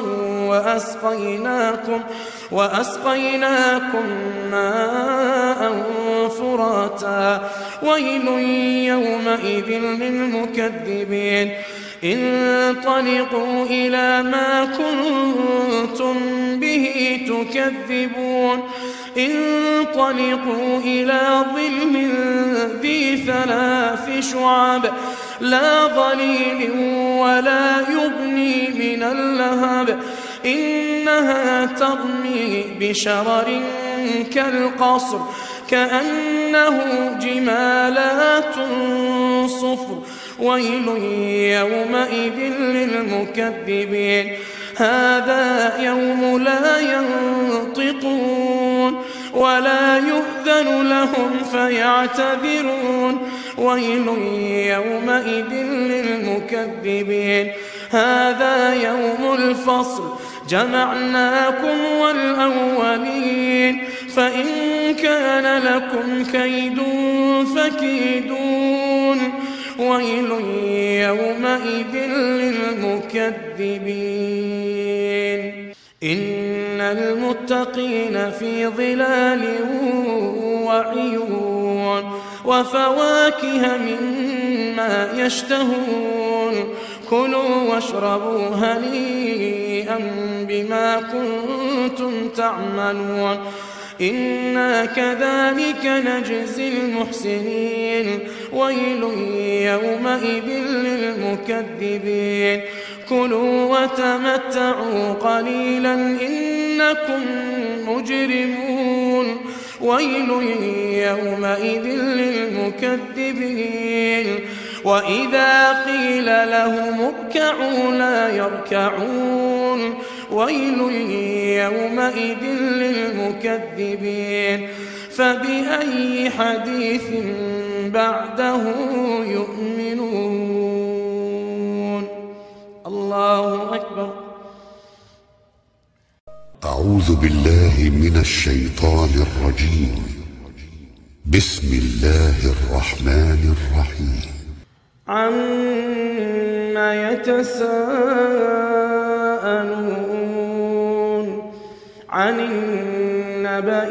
وأسقيناكم وأسقيناكم ماء فراتا ويل يومئذ للمكذبين انطلقوا إلى ما كنتم به تكذبون انطلقوا إلى ظل ذي ثلاث شعب لا ظليل ولا يغني من اللهب إنها ترمي بشرر كالقصر كأنه جمالات صفر ويل يومئذ للمكذبين هذا يوم لا ينطقون ولا يؤذن لهم فيعتذرون ويل يومئذ للمكذبين هذا يوم الفصل جمعناكم والأولين فإن كان لكم كيد فكيدون ويل يومئذ للمكذبين إن المتقين في ظلال وعيون وفواكه مما يشتهون كلوا واشربوا هنيئا بما كنتم تعملون إنا كذلك نجزي المحسنين ويل يومئذ للمكذبين كلوا وتمتعوا قليلا إنكم مجرمون ويل يومئذ للمكذبين وإذا قيل لهم اركعوا لا يركعون ويل يومئذ للمكذبين فبأي حديث بعده يؤمنون الله أكبر. أعوذ بالله من الشيطان الرجيم. بسم الله الرحمن الرحيم. عما يتساءلون عن النبأ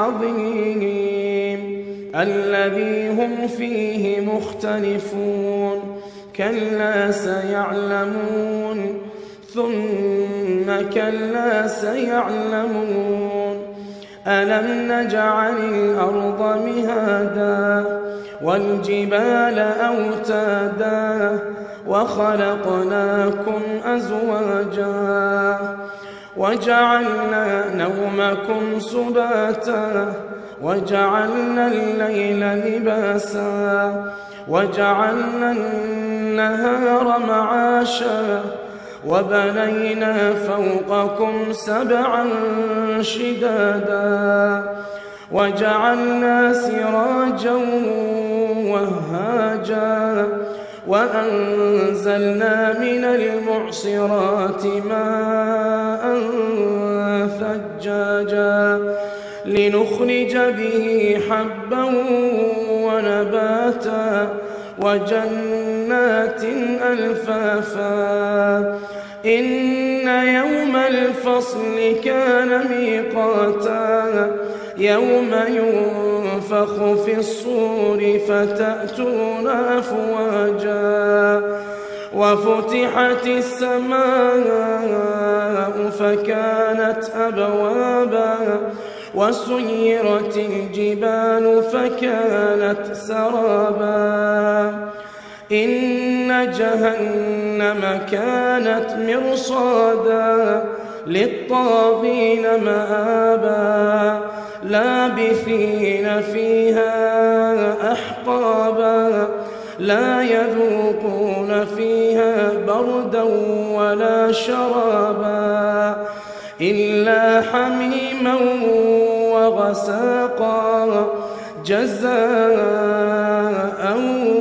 العظيم الذي هم فيه مختلفون كلا سيعلمون ثم كلا سيعلمون ألم نجعل الأرض مهادا والجبال أوتادا وخلقناكم أزواجا وجعلنا نومكم سباتا وجعلنا الليل لباسا وجعلنا النهار معاشا وبنينا فوقكم سبعا شدادا وجعلنا سراجا وهاجا وأنزلنا من المعصرات ماء ثجاجا لنخرج به حبا ونباتا وجنات ألفافا إن يوم الفصل كان ميقاتا يوم ينفخ في الصور فتأتون أفواجا وفتحت السماء فكانت أبوابا وسيرت الجبال فكانت سرابا إن جهنم كانت مرصادا للطاغين مآبا لابثين فيها أحقابا لا يذوقون فيها بردا ولا شرابا إلا حميما وغساقا جزاء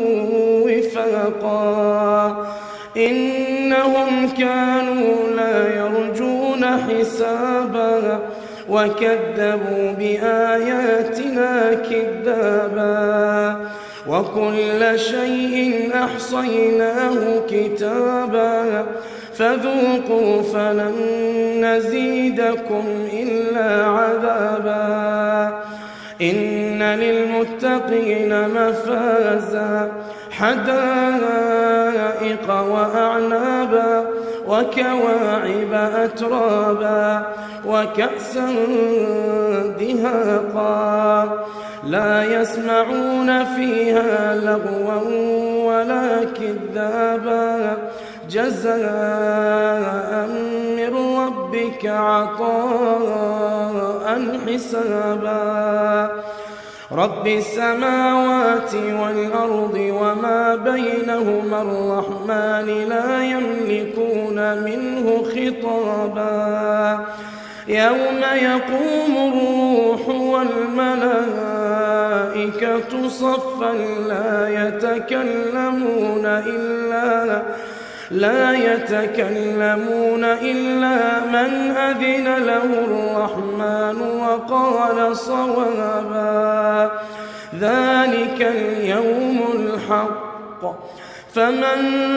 وفاقا إنهم كانوا لا يرجون حسابا وكذبوا بآياتنا كذابا وكل شيء أحصيناه كتابا فذوقوا فلن نزيدكم إلا عذابا إن للمتقين مفازا حدائق وأعنابا وكواعب أترابا وكأسا دهاقا لا يسمعون فيها لغوا ولا كذابا جزاء من ربك عطاء حسابا رب السماوات والأرض وما بينهما الرحمن لا يملكون منه خطابا يوم يقوم الروح والملائكة صفا لا يتكلمون إلا لا يتكلمون إلا من أذن له الرحمن وقال صوابا ذلك اليوم الحق فمن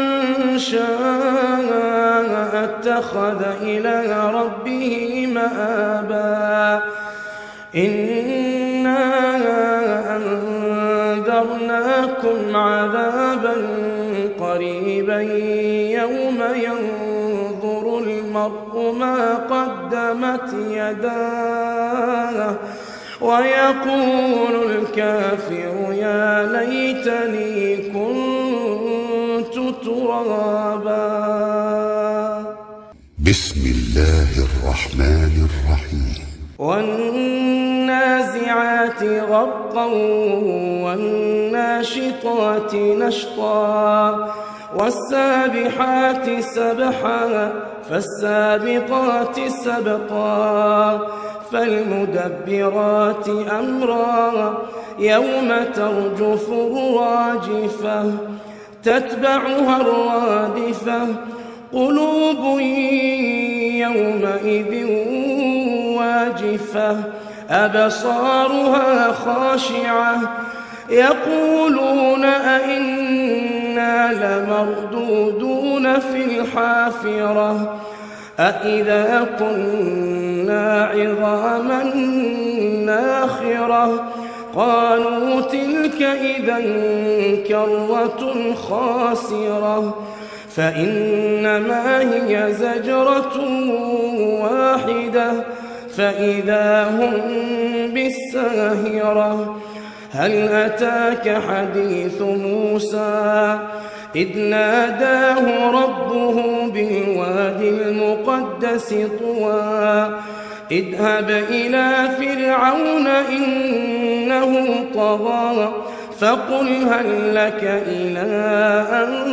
شاء اتخذ إلى ربه مآبا إنا أنذرناكم عذابا قريبا يوم ينظر المرء ما قدمت يداه ويقول الكافر يا ليتني كنت ترابا. بسم الله الرحمن الرحيم. والنازعات غرقا والناشطات نشطا والسابحات سبحا فالسابقات سبقا فالمدبرات أمرا يوم ترجف الراجفة تتبعها الرادفة قلوب يومئذ واجفة أبصارها خاشعة يقولون أئنا لمردودون في الحافرة أئذا كنا عظاما ناخرة قالوا تلك إذا كرة خاسرة فإنما هي زجرة واحدة فإذا هم بالساهرة هل أتاك حديث موسى إذ ناداه ربه بالوادي المقدس طوى اذهب إلى فرعون إنه طغى فقل هل لك إلى أن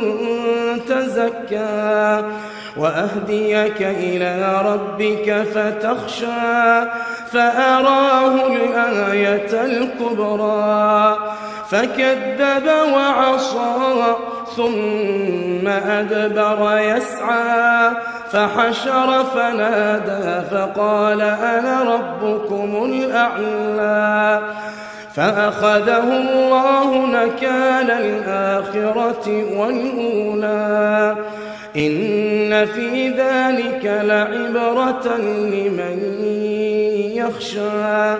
تزكى وأهديك إلى ربك فتخشى فأراه الآية الكبرى فكذب وعصى ثم أدبر يسعى فحشر فنادى فقال أنا ربكم الأعلى فأخذه الله نكال الآخرة والأولى إن في ذلك لعبرة لمن يخشى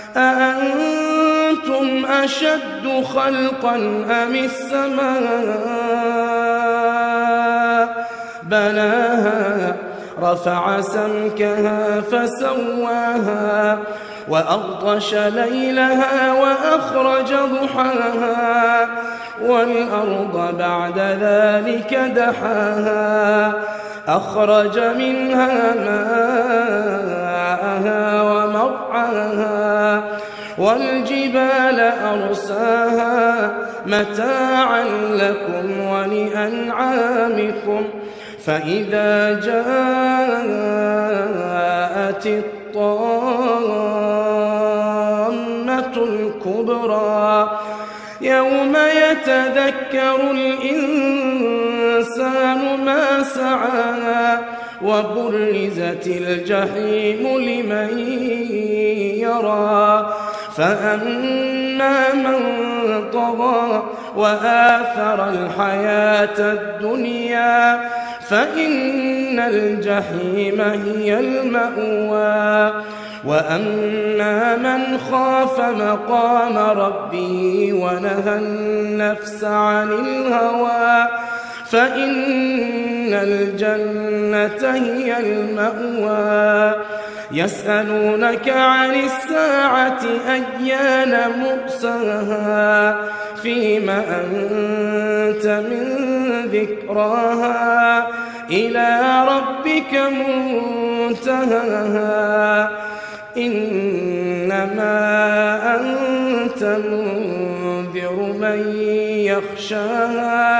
أأنتم أشد خلقا أم السماء بناها رفع سمكها فسواها وأغطش ليلها وأخرج ضحاها والأرض بعد ذلك دحاها أخرج منها ماءها ومرعاها والجبال أرساها متاعا لكم ولأنعامكم فإذا جاءت الطامة الكبرى يوم يتذكر الإنسان ما سعى وبرزت الجحيم لمن يرى فأما من طغى وآثر الحياة الدنيا فإن الجحيم هي المأوى وأما من خاف مقام ربه ونهى النفس عن الهوى فإن الجنة هي المأوى يسألونك عن الساعة أيان مرساها فيم أنت من ذكراها إلى ربك منتهاها إنما أنت منذر من يخشاها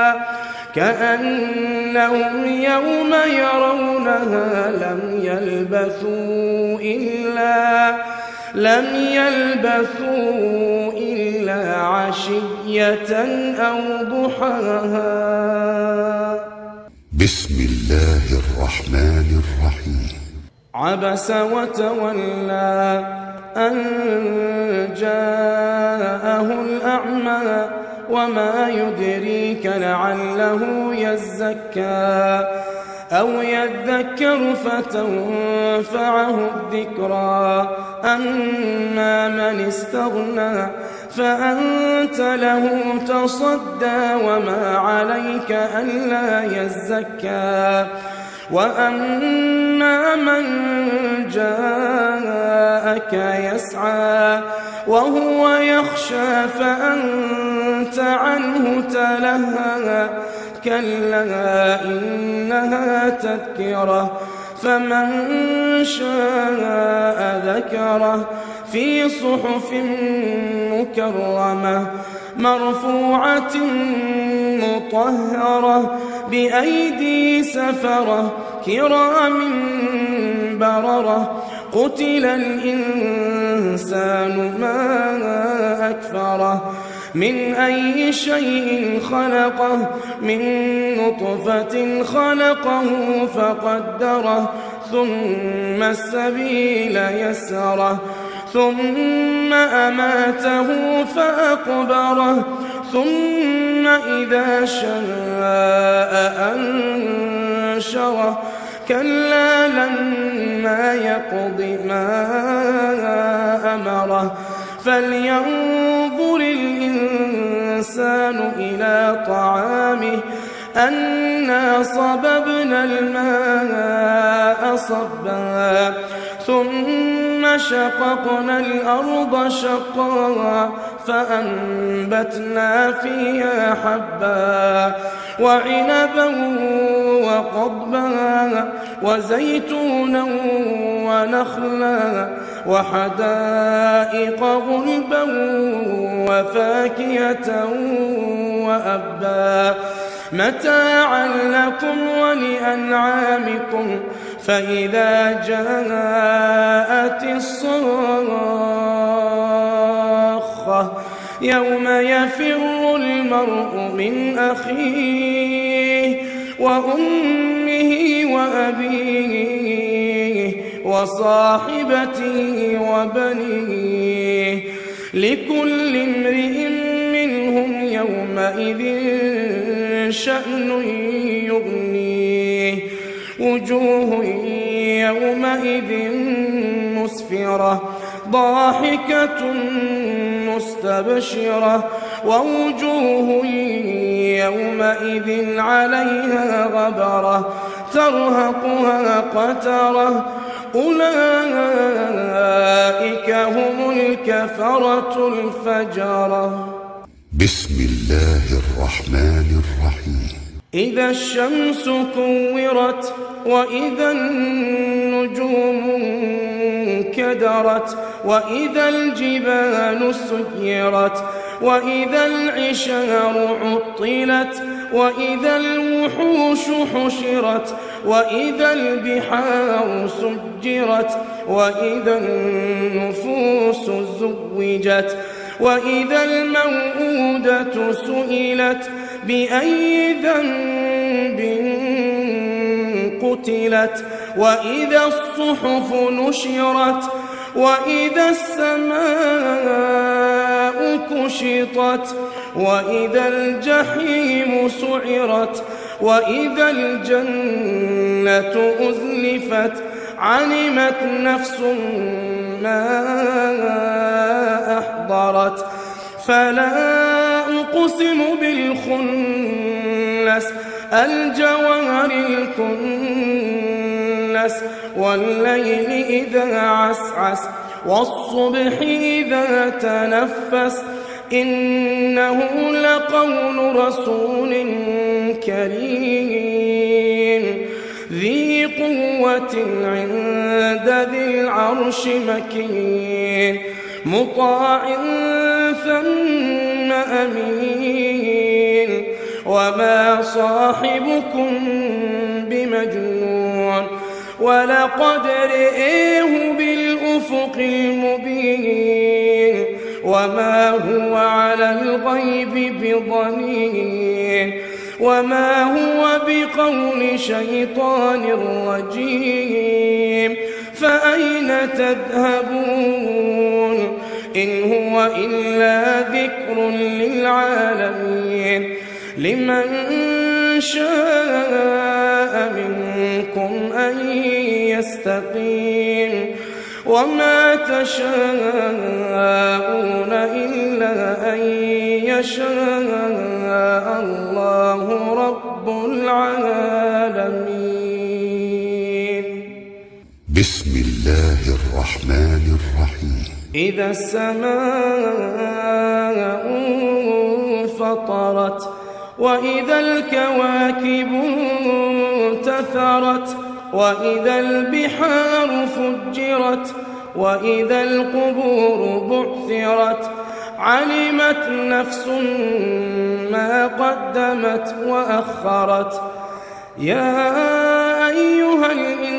كأنهم يوم يرونها لم يلبثوا إلا لم يلبثوا إلا عشية أو ضحاها. بسم الله الرحمن الرحيم. عبس وتولى أن جاءه الأعمى وما يدريك لعله يزكى أو يذكر فتنفعه الذكرى أما من استغنى فأنت له تصدى وما عليك ألا يزكى وأما من جاءك يسعى وهو يخشى فأنت عنه تلهى كلا إنها تذكرة فمن شاء ذكره في صحف مكرمة مرفوعة مطهرة بأيدي سفرة كرام بررة قتل الإنسان ما أكفره من أي شيء خلقه من نطفة خلقه فقدره ثم السبيل يسره ثم أماته فأقبره ثم إذا شاء أنشره كلا لما يقض ما أمره فلينظر الإنسان إلى طعامه أنا صببنا الماء صبا ثم شققنا الأرض شقا فأنبتنا فيها حبا وعنبا وقضبا وزيتونا ونخلا وحدائق غلبا وفاكهة وأبا متاعا لكم ولأنعامكم فإذا جاءت الصاخة يوم يفر المرء من أخيه وأمه وأبيه وصاحبته وبنيه لكل امرئ منهم يومئذ شأن يغنيه وجوه يومئذ مسفرة ضاحكة مستبشرة ووجوه يومئذ عليها غبرة ترهقها قترة أولئك هم الكفرة الفجرة. بسم الله الرحمن الرحيم. إذا الشمس كورت وإذا النجوم انكدرت وإذا الجبال سيرت وإذا العشار عطلت وإذا الوحوش حشرت وإذا البحار سجرت وإذا النفوس زوجت وإذا الموءودة سئلت بأي ذنب قتلت وإذا الصحف نشرت وإذا السماء كشطت وإذا الجحيم سعرت وإذا الجنة أزلفت علمت نفس ما أحضرت فلا أقسم بالخنس الجوار الكنس والليل إذا عسعس والصبح إذا تنفس إنه لقول رسول كريم ذي قوة عند ذي العرش مكين مطاع ثم أمين وما صاحبكم بمجنون ولقد رئيه بالأفق المبين وما هو على الغيب بضنين وما هو بقول شيطان رجيم فأين تذهبون إن هو إلا ذكر للعالمين لمن شاء منكم أن يستقيم وما تشاءون إلا أن يشاء الله رب العالمين. بسم الله الرحمن الرحيم. إذا السماء انفطرت وإذا الكواكب انتثرت وإذا البحار فجرت وإذا القبور بعثرت علمت نفس ما قدمت وأخرت يا أيها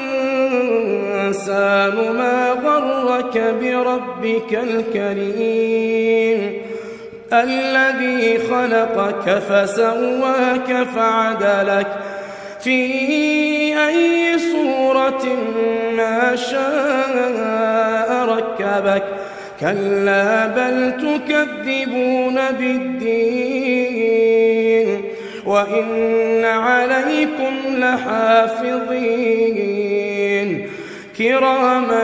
الإنسان ما غرك بربك الكريم الذي خلقك فسواك فعدلك في أي صورة ما شاء ركبك كلا بل تكذبون بالدين وإن عليكم لحافظين كراما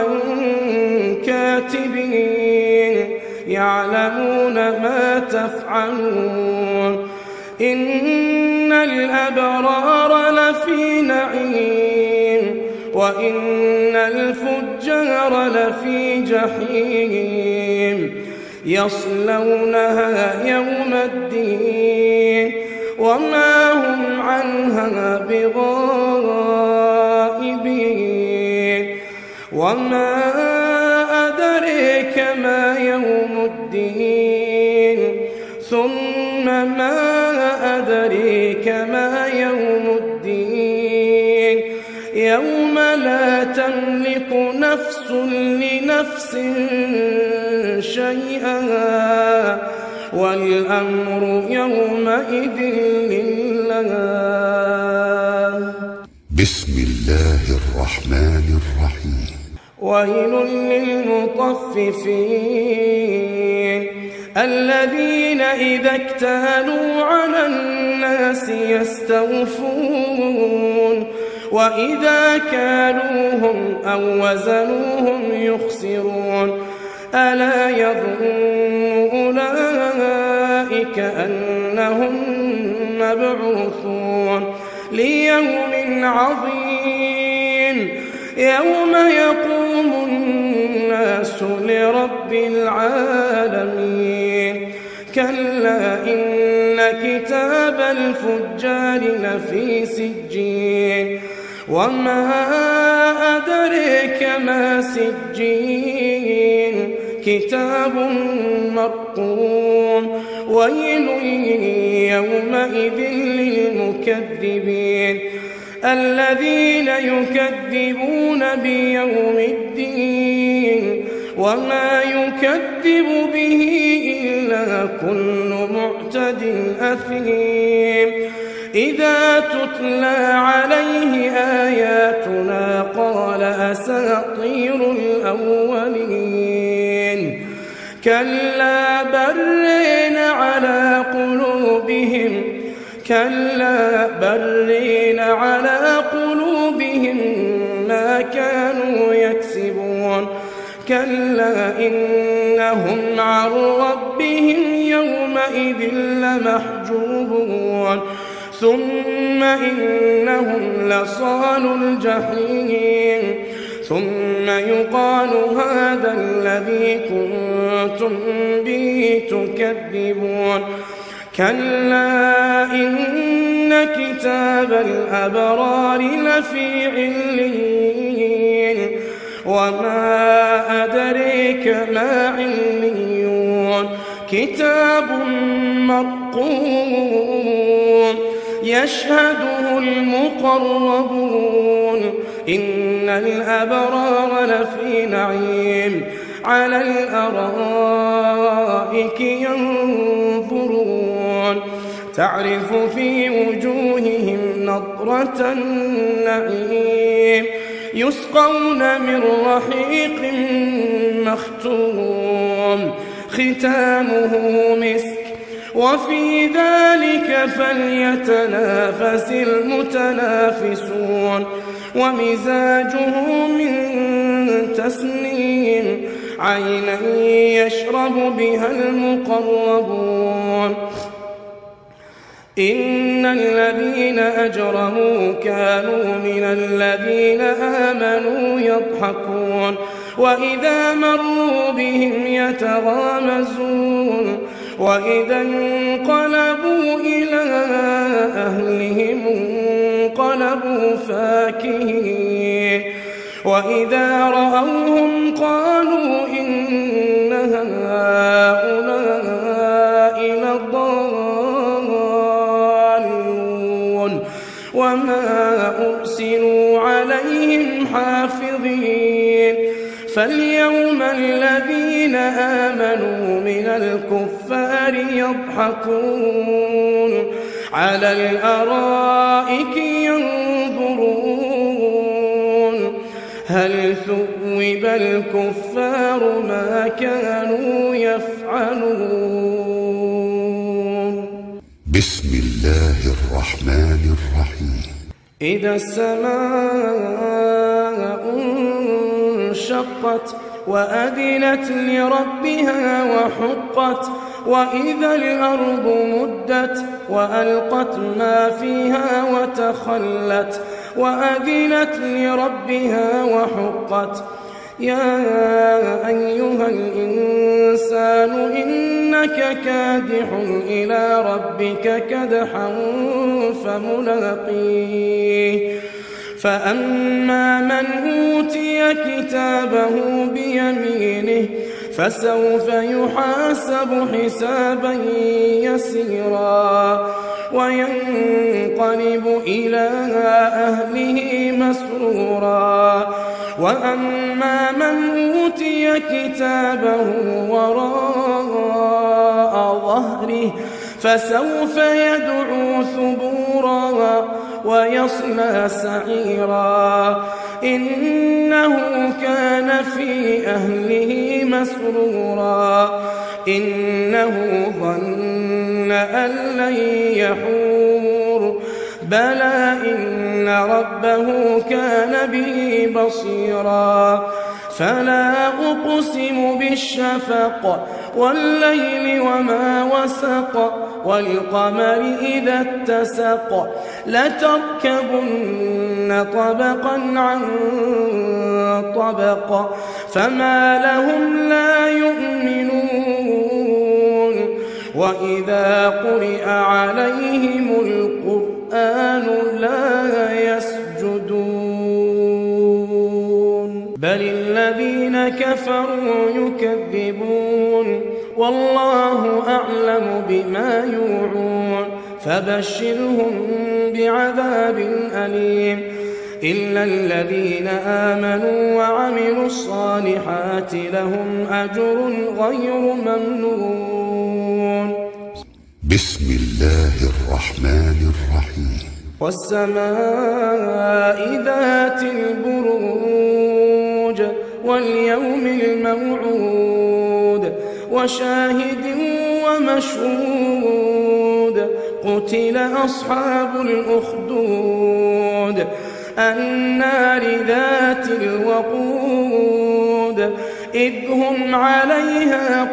كاتبين يعلمون ما تفعلون إن الأبرار لفي نعيم وإن الفجار لفي جحيم يصلونها يوم الدين وما هم عنها بغائبين وما أدريك ما يوم الدين ثم ما أدريك ما يوم الدين يوم لا تملك نفس لنفس شيئا والأمر يومئذ لله. بسم الله الرحمن الرحيم. ويل للمطففين الذين إذا اكتالوا على الناس يستوفون وإذا كالوهم أو وزنوهم يخسرون ألا يظن أولئك أنهم مبعوثون ليوم عظيم يوم يقوم الناس لرب العالمين كلا إن كتاب الفجار لفي سجين وما أدريك ما سجين كتاب مرقوم ويل يومئذ للمكذبين الذين يكذبون بيوم الدين وما يكذب به إلا كل معتد أثيم إذا تتلى عليه آياتنا قال أساطير الأولين كلا برين على قلوبهم كلا برين على قلوبهم ما كانوا يكسبون كلا إنهم عن ربهم يومئذ لمحجوبون ثم إنهم لصالو الجحيم ثم يقال هذا الذي كنتم به تكذبون كلا إن كتاب الأبرار لفي عليين وما أدريك ما عليون كتاب مرقوم يشهده المقربون إن الأبرار لفي نعيم على الأرائك ينظرون تعرف في وجوههم نضرة النعيم يسقون من رحيق مختوم ختامه مسك وفي ذلك فليتنافس المتنافسون ومزاجه من تسنيم عينا يشرب بها المقربون إن الذين أجرموا كانوا من الذين آمنوا يضحكون وإذا مروا بهم يتغامزون وإذا انقلبوا إلى أهلهم انقلبوا فاكهين وإذا رأوهم قالوا إن هؤلاء لضالون وما أرسلوا عليهم حافظين فاليوم الذين آمنوا من الكفار يضحكون على الأرائك ينظرون هل ثوب الكفار ما كانوا يفعلون بسم الله الرحمن الرحيم إذا السماء انشقت وأذنت لربها وحقت وإذا الأرض مدت وألقت ما فيها وتخلت وأذنت لربها وحقت يا أيها الإنسان إنك كادح إلى ربك كدحا فملاقيه فأما من أوتي كتابه بيمينه فسوف يحاسب حسابا يسيرا وينقلب إلى أهله مسرورا وأما من أوتي كتابه وراء ظهره فسوف يدعو ثبورا ويصلى سعيرا إنه كان في أهله مسرورا إنه ظن أن لن يحور بلى إن ربه كان به بصيرا فلا أقسم بالشفق والليل وما وسق والقمر إذا اتسق لتركبن طبقا عن طبق فما لهم لا يؤمنون وإذا قرئ عليهم القرآن لا يسجدون بل الذين كفروا يكذبون والله أعلم بما يوعون فبشرهم بعذاب أليم إلا الذين آمنوا وعملوا الصالحات لهم أجر غير ممنون بسم الله الرحمن الرحيم والسماء ذات البروج واليوم الموعود وشاهد ومشهود قتل أصحاب الأخدود النار ذات الوقود إذ هم عليها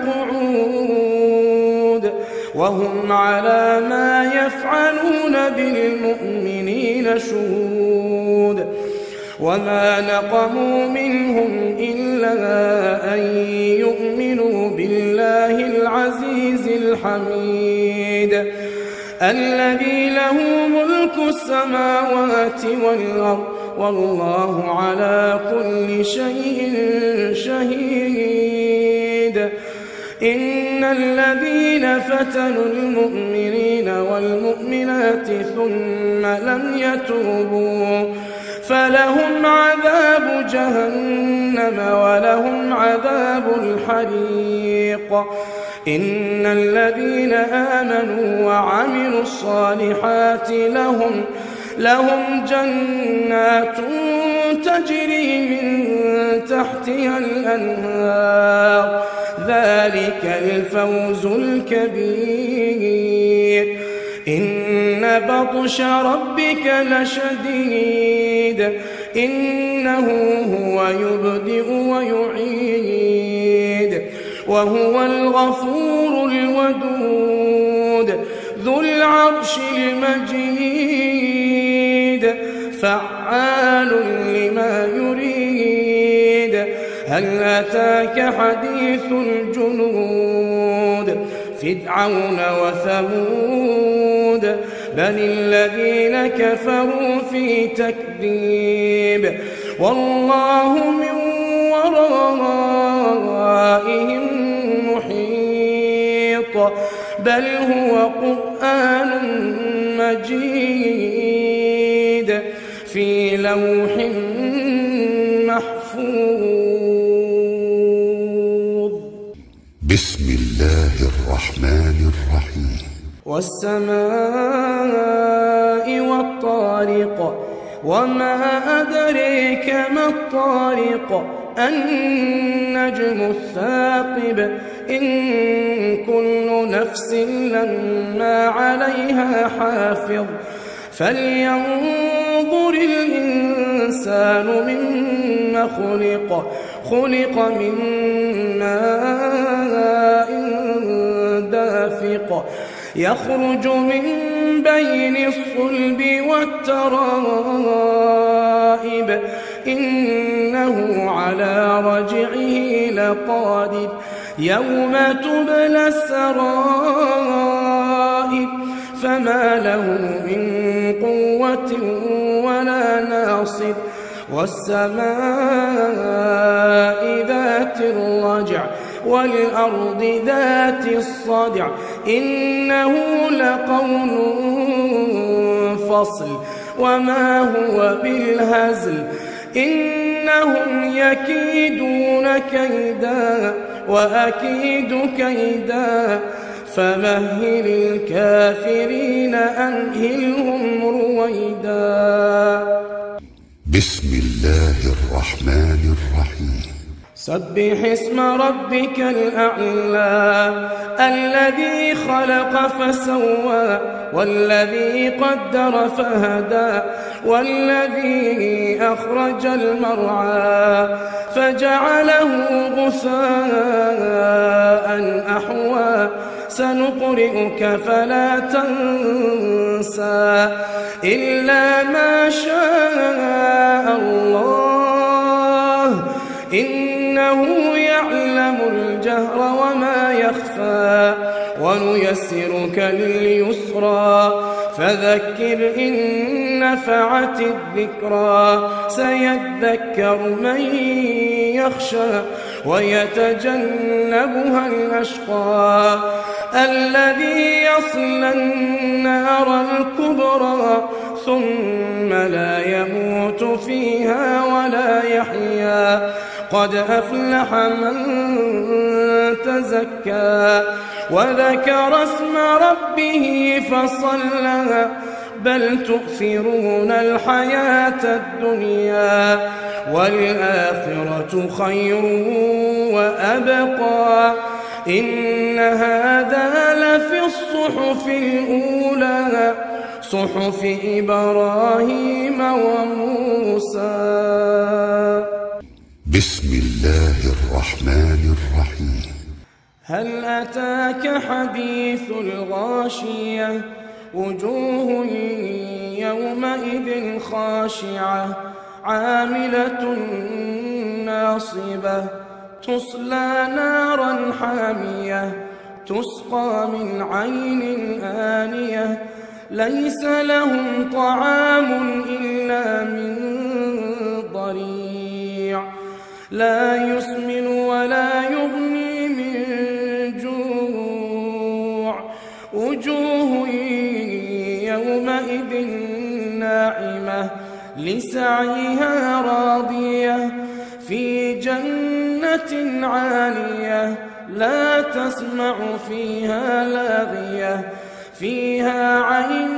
قعود وهم على ما يفعلون بالمؤمنين شهود وما نقموا منهم إلا أن يؤمنوا بالله العزيز الحميد الذي له ملك السماوات والأرض والله على كل شيء شهيد إن الذين فتنوا المؤمنين والمؤمنات ثم لم يتوبوا فلهم عذاب جهنم ولهم عذاب الحريق إن الذين آمنوا وعملوا الصالحات لهم لهم جنات تجري من تحتها الأنهار ذلك الفوز الكبير إن بطش ربك لشديد إنه هو يبدئ ويعيد وهو الغفور الودود ذو العرش المجيد فعال لما يريد هل أتاك حديث الجنود فرعون وثمود بل الذين كفروا في تكذيب والله من ورائهم محيط بل هو قرآن مجيد في لوح محفوظ بسم الله الرحمن الرحيم والسماء والطارق وما أدريك ما الطارق النجم الثاقب إن كل نفس لما عليها حافظ فلينظر الإنسان مما خلق خلق من ماء دافق يخرج من بين الصلب والترائب إنه على رجعه لقادر يوم تبلى السرائر فما له من قوة ولا ناصر والسماء ذات الرجع والأرض ذات الصدع إنه لقول فصل وما هو بالهزل إنهم يكيدون كيدا وأكيد كيدا فمهل الكافرين أمهلهم رويدا بسم الله الرحمن الرحيم سبح اسم ربك الأعلى الذي خلق فسوى والذي قدر فهدى والذي أخرج المرعى فجعله غثاء أحوى سنقرئك فلا تنسى إلا ما شاء الله إنه يعلم الجهر وما يخفى ونيسرك لليسرى فذكر إن نفعت الذكرى سيذكر من يخشى ويتجنبها الأشقى الذي يصلى النار الكبرى ثم لا يموت فيها ولا يحيا قد أفلح من تزكى وذكر اسم ربه فصلى بل تؤثرون الحياة الدنيا والآخرة خير وأبقى إن هذا لفي الصحف الأولى صحف إبراهيم وموسى بسم الله الرحمن الرحمن الرحيم. هل أتاك حديث الغاشية وجوه يومئذ خاشعة عاملة ناصبة تصلى نارا حامية تسقى من عين آنية ليس لهم طعام إلا من ضريع لا يسمن ولا يغني من جوع وجوه يومئذ ناعمة لسعيها راضية في جنة عالية لا تسمع فيها لاغية فيها عين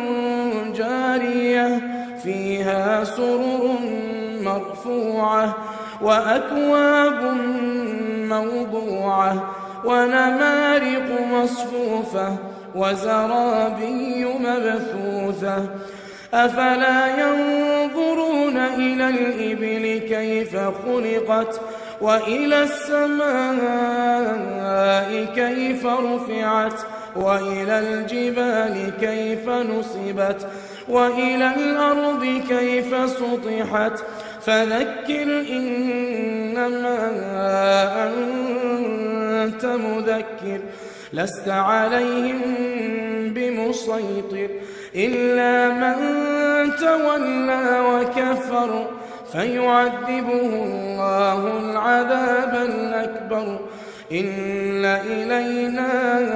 جارية فيها سرر مرفوعة وأكواب موضوعة ونمارق مصفوفة وزرابي مبثوثة أفلا ينظرون إلى الإبل كيف خلقت وإلى السماء كيف رفعت وإلى الجبال كيف نصبت وإلى الأرض كيف سطحت فذكر إنما أنت مذكر لست عليهم بمسيطر إلا من تولى وكفر فيعذبه الله العذاب الأكبر إن إلينا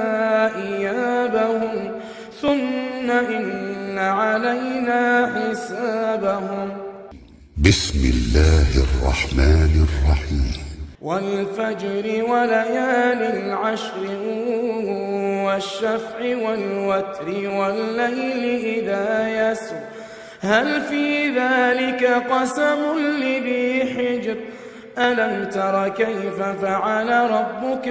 إيابهم ثم إن علينا حسابهم. بسم الله الرحمن الرحيم. والفجر وليال العشر والشفع والوتر والليل إذا يسر هل في ذلك قسم لذي حجر ألم تر كيف فعل ربك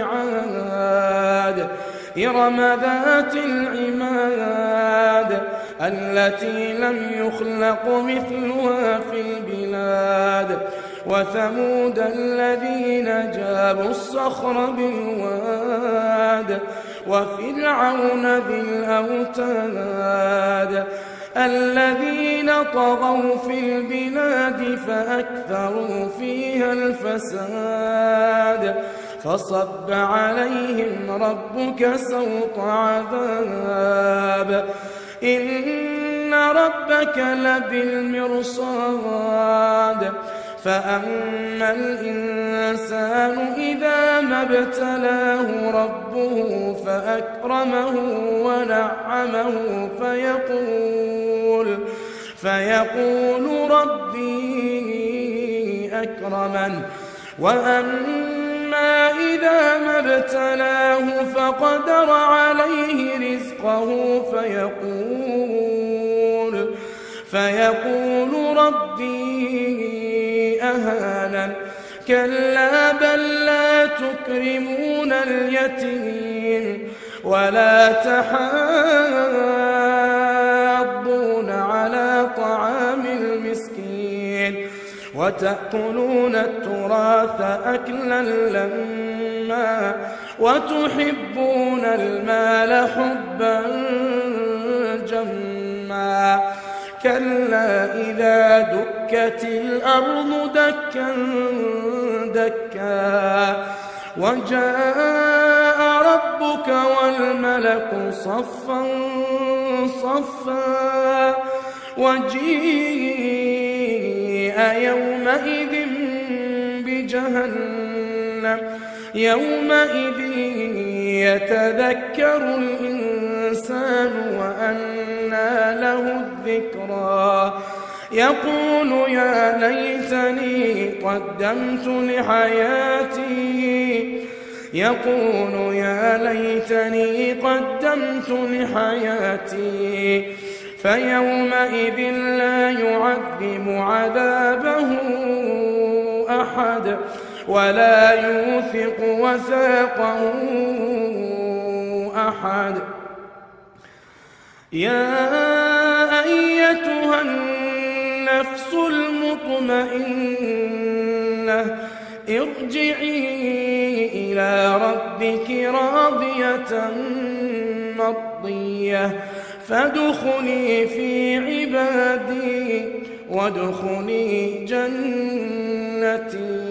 بعاد إرم ذات العماد التي لم يخلق مثلها في البلاد وثمود الذين جابوا الصخر بالواد وفرعون ذي الأوتاد الذين طغوا في البلاد فأكثروا فيها الفساد فصب عليهم ربك سوط عذاب إن ربك لبالمرصاد فأما الإنسان إذا ما ابتلاه ربه فأكرمه ونعمه فيقول فيقول ربي أكرمن وأما إذا ما ابتلاه فقدر عليه رزقه فيقول فيقول ربي أهانن كلا بل لا تكرمون اليتيم ولا تحاضون على طعام المسكين وتأكلون التراث أكلا لما وتحبون المال حبا جما كلا إذا دكت الأرض دكا دكا وجاء ربك والملك صفا صفا وجيء يومئذ بجهنم يومئذ يتذكر الإنسان وأنى له الذكرى يقول يا ليتني قدمت لحياتي يقول يا ليتني قدمت لحياتي فيومئذ لا يعذب عذابه أحد ولا يوثق وثاقه أحد يا أيتها النفس المطمئنة ارجعي إلى ربك راضية مرضية فادخلي في عبادي وادخلي جنتي.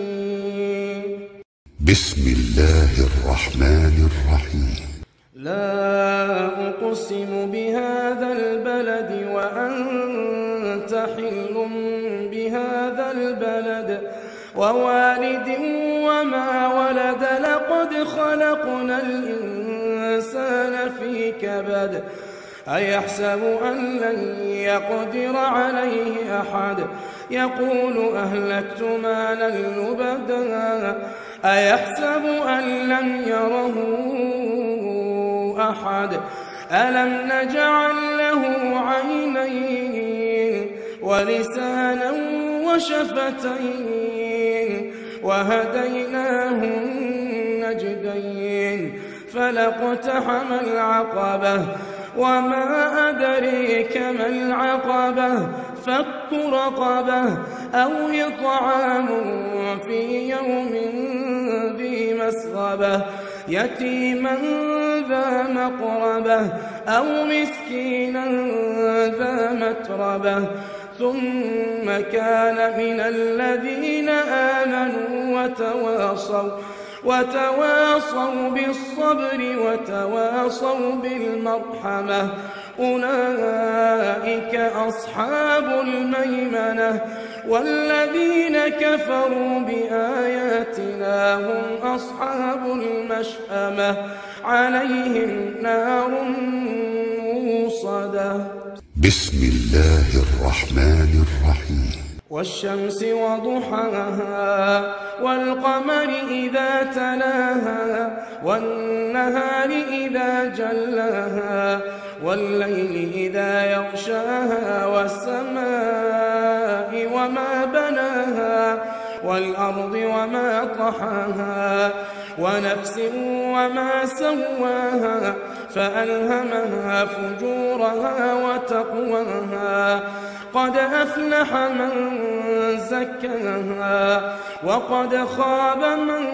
بسم الله الرحمن الرحيم. لا أقسم بهذا البلد وأنت حل بهذا البلد ووالد وما ولد لقد خلقنا الإنسان في كبد أيحسب أن لن يقدر عليه أحد يقول أهلكت مالا لبدا أيحسب أن لم يره أحد ألم نجعل له عينين ولسانا وشفتين وهديناه النجدين فلاقتحم العقبة وما أدريك ما العقبة فك رقبة أو إطعام في يوم ذي مسغبة يتيما ذا مقربة أو مسكينا ذا متربة ثم كان من الذين آمنوا وتواصوا وتواصوا بالصبر وتواصوا بالمرحمة أولئك أصحاب الميمنة والذين كفروا بآياتنا هم أصحاب المشأمة عليهم نار موصدة. بسم الله الرحمن الرحيم. والشمس وضحاها والقمر إذا تلاها والنهار إذا جلاها والليل إذا يغشاها والسماء وما بناها والأرض وما طحاها ونفس وما سواها فألهمها فجورها وتقواها قد أفلح من زكاها وقد خاب من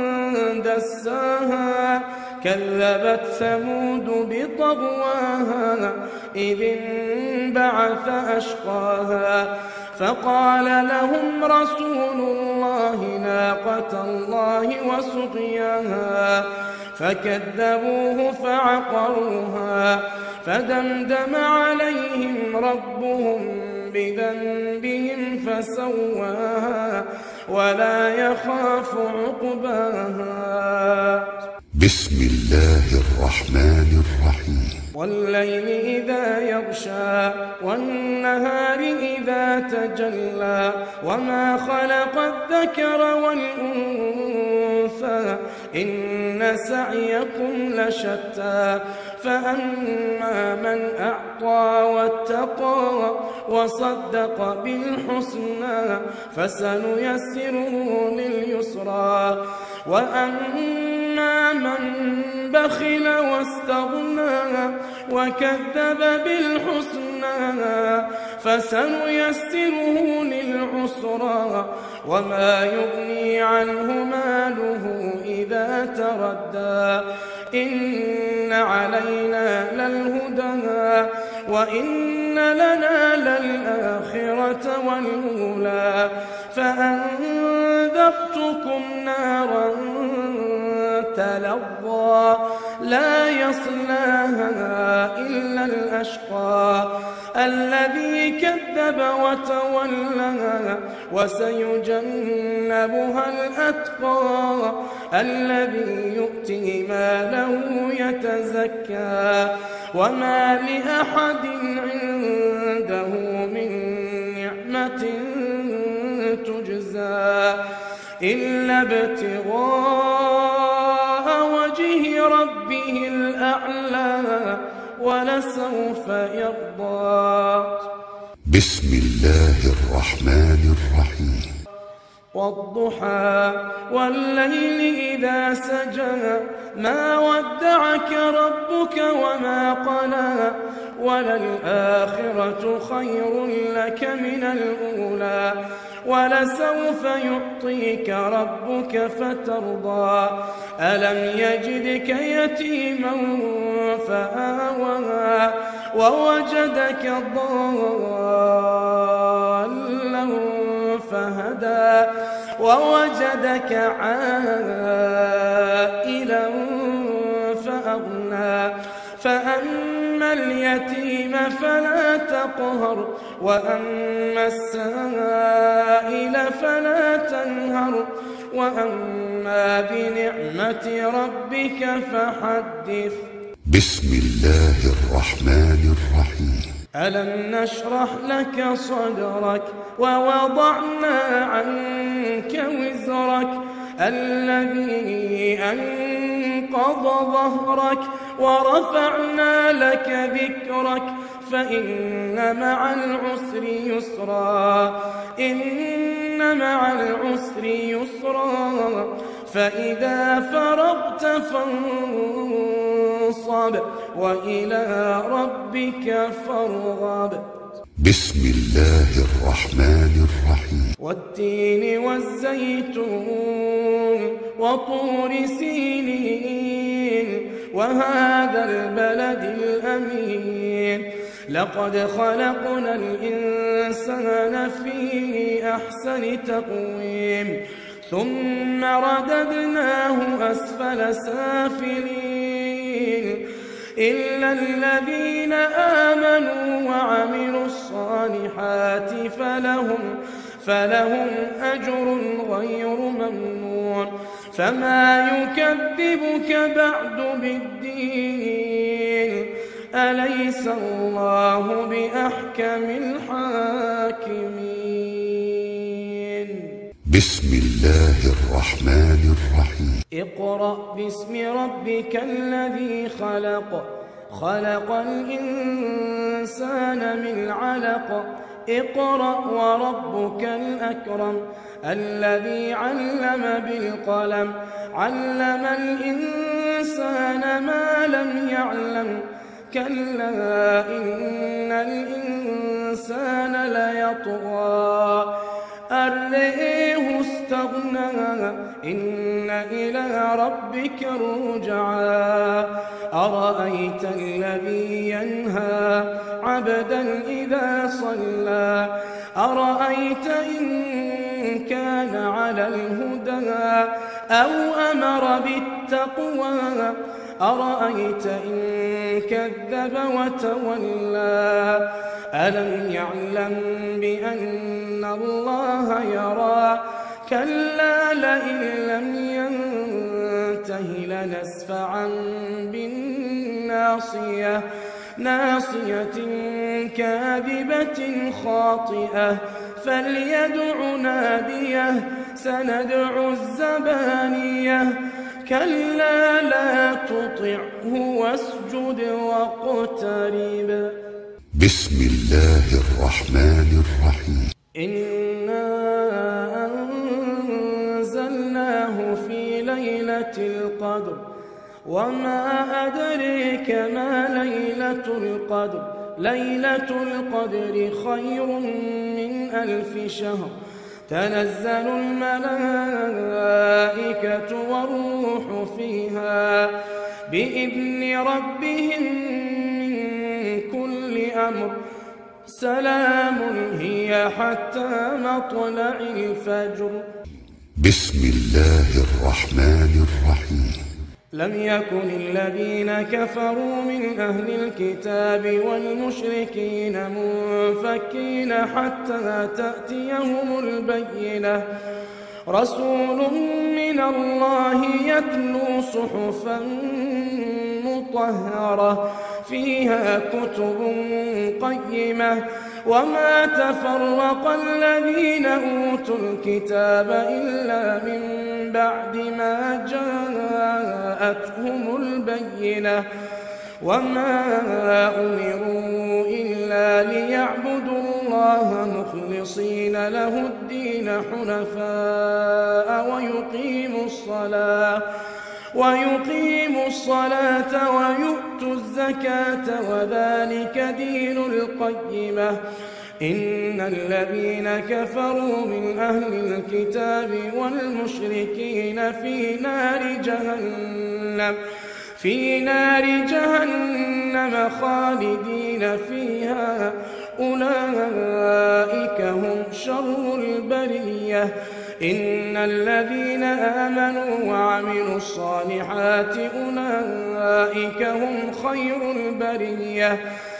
دساها كذبت ثمود بطغواها إذ انبعث أشقاها فقال لهم رسول الله ناقة الله وسقياها فكذبوه فعقروها فدمدم عليهم ربهم بذنبهم فسواها ولا يخاف عقباها. بسم الله الرحمن الرحيم. والليل إذا يغشى والنهار إذا تجلى وما خلق الذكر والأنثى إن سعيكم لشتى فأما من أعطى واتقى وصدق بالحسنى فسنيسره لليسرى وأما من بخل واستغنى وكذب بالحسنى فسنيسره للعسرى وما يغني عنه ماله إذا تردى إن علينا للهدى وإن لنا للآخرة والأولى فأنذرتكم نارا تلظى لا يصلاها إلا الأشقى الذي كذب وتولى وسيجنبها الأتقى الذي يؤتي ماله يتزكى وما لأحد عنده من نعمة تجزى إلا ابتغاء وجه ربه الأعلى ولسوف يرضى. بسم الله الرحمن الرحيم. والضحى والليل إذا سجى ما ودعك ربك وما قلى وللآخرة خير لك من الأولى ولسوف يعطيك ربك فترضى ألم يجدك يتيما فآوى ووجدك ضالا فهدى ووجدك عائلا فأغنى فأما اليتيم فلا تقهر وأما السائل فلا تنهر وأما بنعمة ربك فحدث. بسم الله الرحمن الرحيم. ألم نشرح لك صدرك ووضعنا عنك وزرك الذي أنقض ظهرك ورفعنا لك ذكرك فإن مع العسر يسرا إن مع العسر يسرا فإذا فرغت فانصب وإلى ربك فارغب. بسم الله الرحمن الرحيم. والتين والزيتون وطور سينين وهذا البلد الأمين لقد خلقنا الإنسان في أحسن تقويم ثم رددناه أسفل سافلين إلا الذين آمنوا وعملوا الصالحات فلهم فلهم أجر غير ممنون فما يكذبك بعد بالدين أليس الله بأحكم الحاكمين. بسم الله الرحمن الرحيم. اقرأ باسم ربك الذي خلق خلق الإنسان من علق اقرأ وربك الأكرم الذي علم بالقلم علم الإنسان ما لم يعلم كلا إن الإنسان ليطغى أن رآه استغنى إن إلى ربك الرجعى أرأيت الذي ينهى عبدا إذا صلى أرأيت إن كان على الهدى أو أمر بالتقوى أرأيت إن كذب وتولى ألم يعلم بأن الله يرى كلا لئن لم ينته لنسفعا بالناصية ناصية كاذبة خاطئة فليدع ناديه سندع الزبانية كلا لا تطعه واسجد واقترب. بسم الله الرحمن الرحيم. إنا أنزلناه في ليلة القدر وما أدريك ما ليلة القدر ليلة القدر خير من ألف شهر تنزل الملائكة والروح فيها بإذن ربهم من كل أمر سلام هي حتى مطلع الفجر. بسم الله الرحمن الرحيم. لم يكن الذين كفروا من أهل الكتاب والمشركين منفكين حتى تأتيهم البينة رسول من الله يتلو صحفا مطهرة فيها كتب قيمة وما تفرق الذين أوتوا الكتاب إلا من بعد ما جاءتهم البينة وما أمروا إلا ليعبدوا الله مخلصين له الدين حنفاء ويقيموا الصلاة ويقيموا الصلاة ويؤتوا الزكاة وذلك دين القيمة إن الذين كفروا من أهل الكتاب والمشركين في نار جهنم في نار جهنم خالدين فيها أولئك هم شر البرية إن الذين آمنوا وعملوا الصالحات أولئك هم خير البرية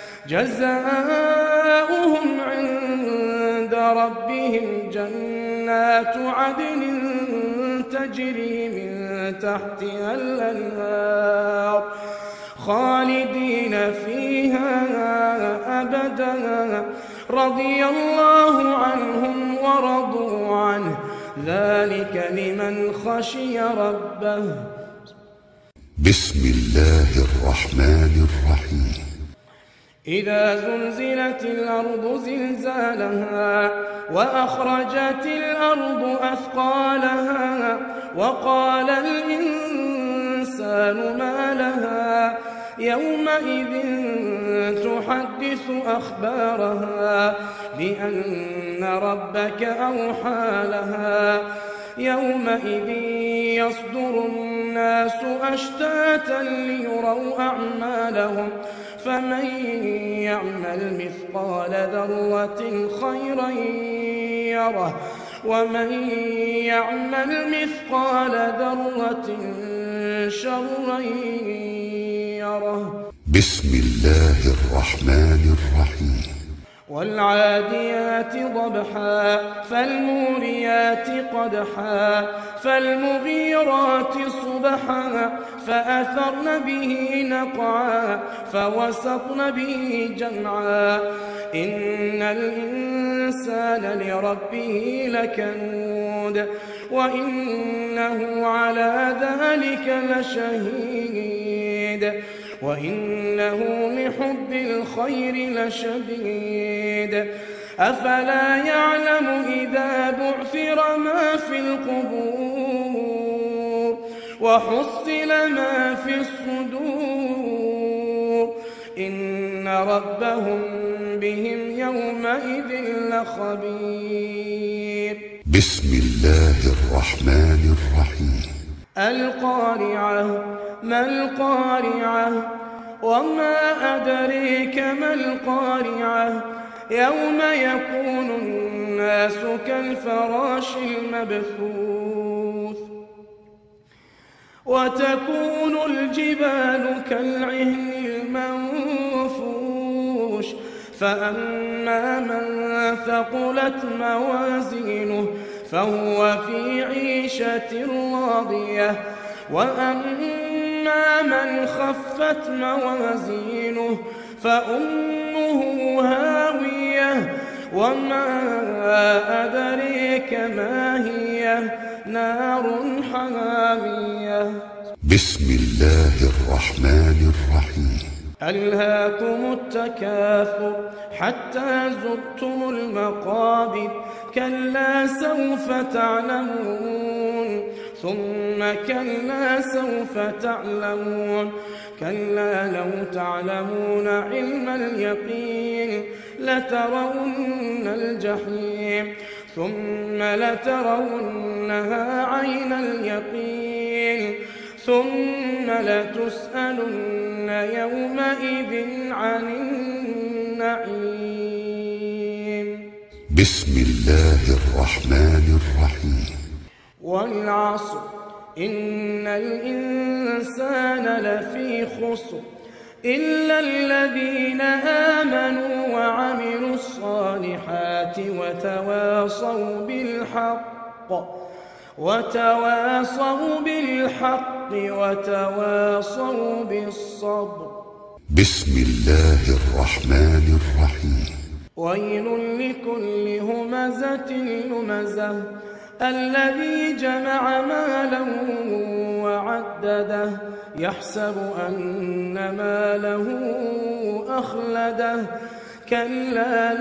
جزاؤهم عند ربهم جنات عدن تجري من تحتها الأنهار خالدين فيها أبدا رضي الله عنهم ورضوا عنه ذلك لمن خشي ربه. بسم الله الرحمن الرحيم. إذا زلزلت الأرض زلزالها وأخرجت الأرض أثقالها وقال الإنسان ما لها يومئذ تحدث أخبارها بأن ربك أوحى لها يومئذ يصدر الناس أشتاتا ليروا أعمالهم فمن يعمل مثقال ذرة خيرا يره ومن يعمل مثقال ذرة شرا يره. بسم الله الرحمن الرحيم. والعاديات ضبحا فالموريات قدحا فالمغيرات صبحا فأثرن به نقعا فوسطن به جمعا إن الإنسان لربه لكنود وإنه على ذلك لشهيد وإنه لحب الخير لشديد أفلا يعلم إذا بعثر ما في القبور وحصل ما في الصدور إن ربهم بهم يومئذ لخبير. بسم الله الرحمن الرحيم. القارعة ما القارعة وما أدريك ما القارعة يوم يكون الناس كالفراش المبثوث وتكون الجبال كالعهن المنفوش فأما من ثقلت موازينه فهو في عيشة راضية وأما من خفت موازينه فأمه هاوية وما أدريك ما هي نار حامية. بسم الله الرحمن الرحيم. ألهاكم التكاثر حتى زرتم المقابر كلا سوف تعلمون ثم كلا سوف تعلمون كلا لو تعلمون علم اليقين لترون الجحيم ثم لترونها عين اليقين ثم لتسألن يومئذ عن النعيم. بسم الله الرحمن الرحيم. والعصر إن الإنسان لفي خسر إلا الذين آمنوا وعملوا الصالحات وتواصوا بالحق وتواصوا بالحق وتواصوا بالصبر. بسم الله الرحمن الرحيم. ويل لكل همزة لمزة الذي جمع مالا وعدده يحسب أن ماله أخلده كلا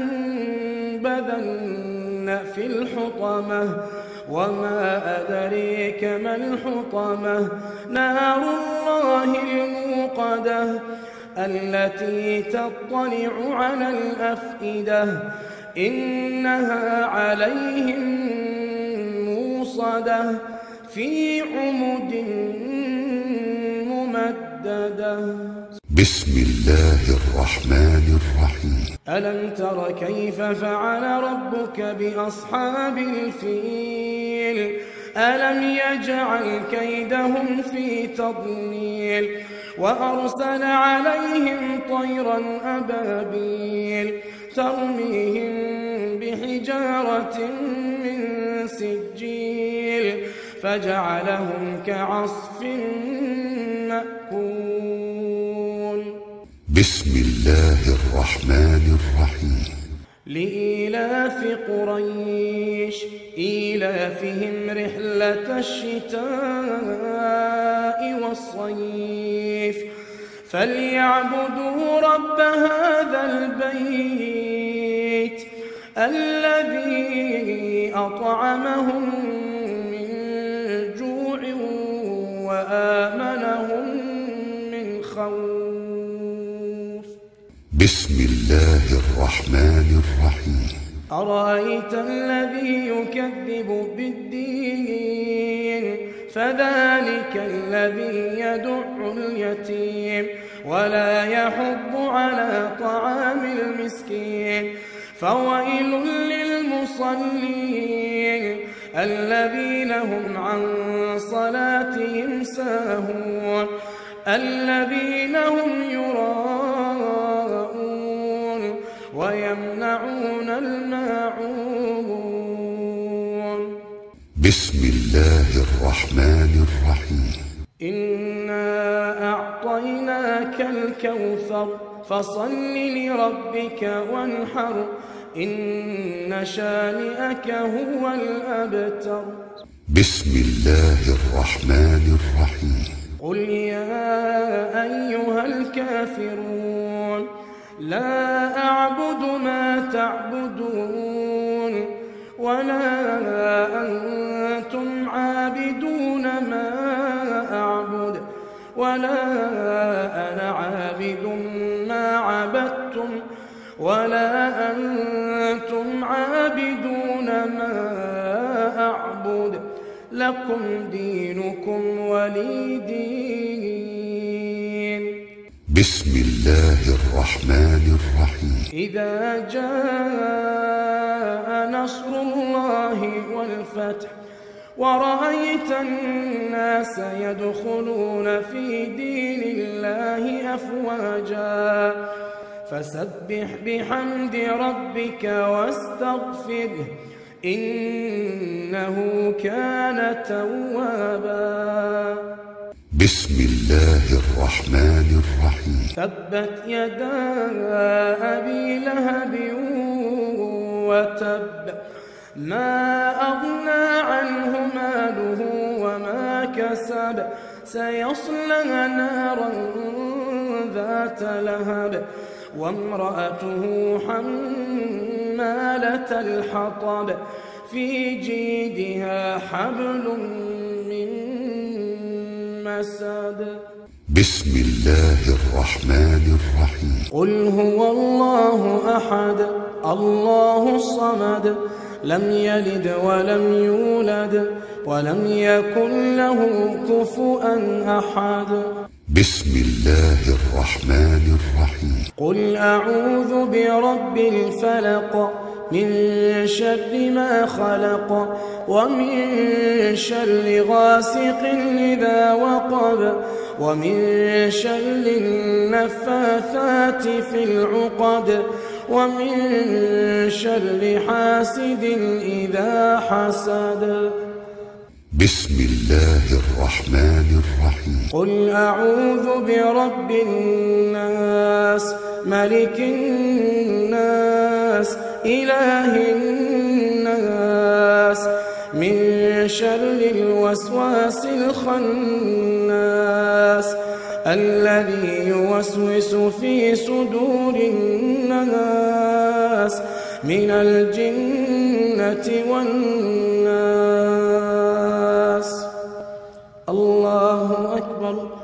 لينبذن في الحطمة وما أدريك ما الحطمة نار الله الموقدة التي تطلع على الأفئدة إنها عليهم موصدة في عمد ممددة. بسم الله الرحمن الرحيم. ألم تر كيف فعل ربك بأصحاب الفيل ألم يجعل كيدهم في تضليل وأرسل عليهم طيرا أبابيل ترميهم بحجارة من سجيل فجعلهم كعصف مأكول. بسم الله الرحمن الرحيم. لإيلاف قريش إيلافهم رحلة الشتاء والصيف فليعبدوا رب هذا البيت الذي أطعمهم من جوع وآمنهم من خوف. بسم الله الرحمن الرحيم. أرأيت الذي يكذب بالدين فذلك الذي يدع اليتيم ولا يحض على طعام المسكين فويل للمصلين الذين هم عن صلاتهم ساهون الذين هم يراءون ويمنعون الماعون. بسم الله الرحمن الرحيم. إنا أعطيناك الكوثر فصل لربك وانحر إن شانئك هو الأبتر. بسم الله الرحمن الرحيم. قل يا أيها الكافرون لا أعبد ما تعبدون ولا أنتم عابدون ما أعبد ولا أنا عابد ما عبدتم ولا أنتم عابدون ما أعبد لكم دينكم ولي دين. بسم الله الرحمن الرحيم. إذا جاء نصر الله والفتح ورأيت الناس يدخلون في دين الله أفواجا فسبح بحمد ربك واستغفره إنه كان توابا. بسم الله الرحمن الرحيم. تبت يدا أبي لهب وتب ما أغنى عنه ماله وما كسب سيصلى نارا ذات لهب وامرأته حمالة الحطب في جيدها حبل من مسد. بسم الله الرحمن الرحيم. قل هو الله أحد الله الصمد لم يلد ولم يولد ولم يكن له كفؤا أحد. بسم الله الرحمن الرحيم. قل أعوذ برب الفلق من شر ما خلق ومن شر غاسق إذا وقب ومن شر النفاثات في العقد ومن شر حاسد إذا حسد. بسم الله الرحمن الرحيم. قل أعوذ برب الناس ملك الناس إله الناس من شر الوسواس الخناس الذي يوسوس في صدور الناس من الجنة والناس. الله أكبر.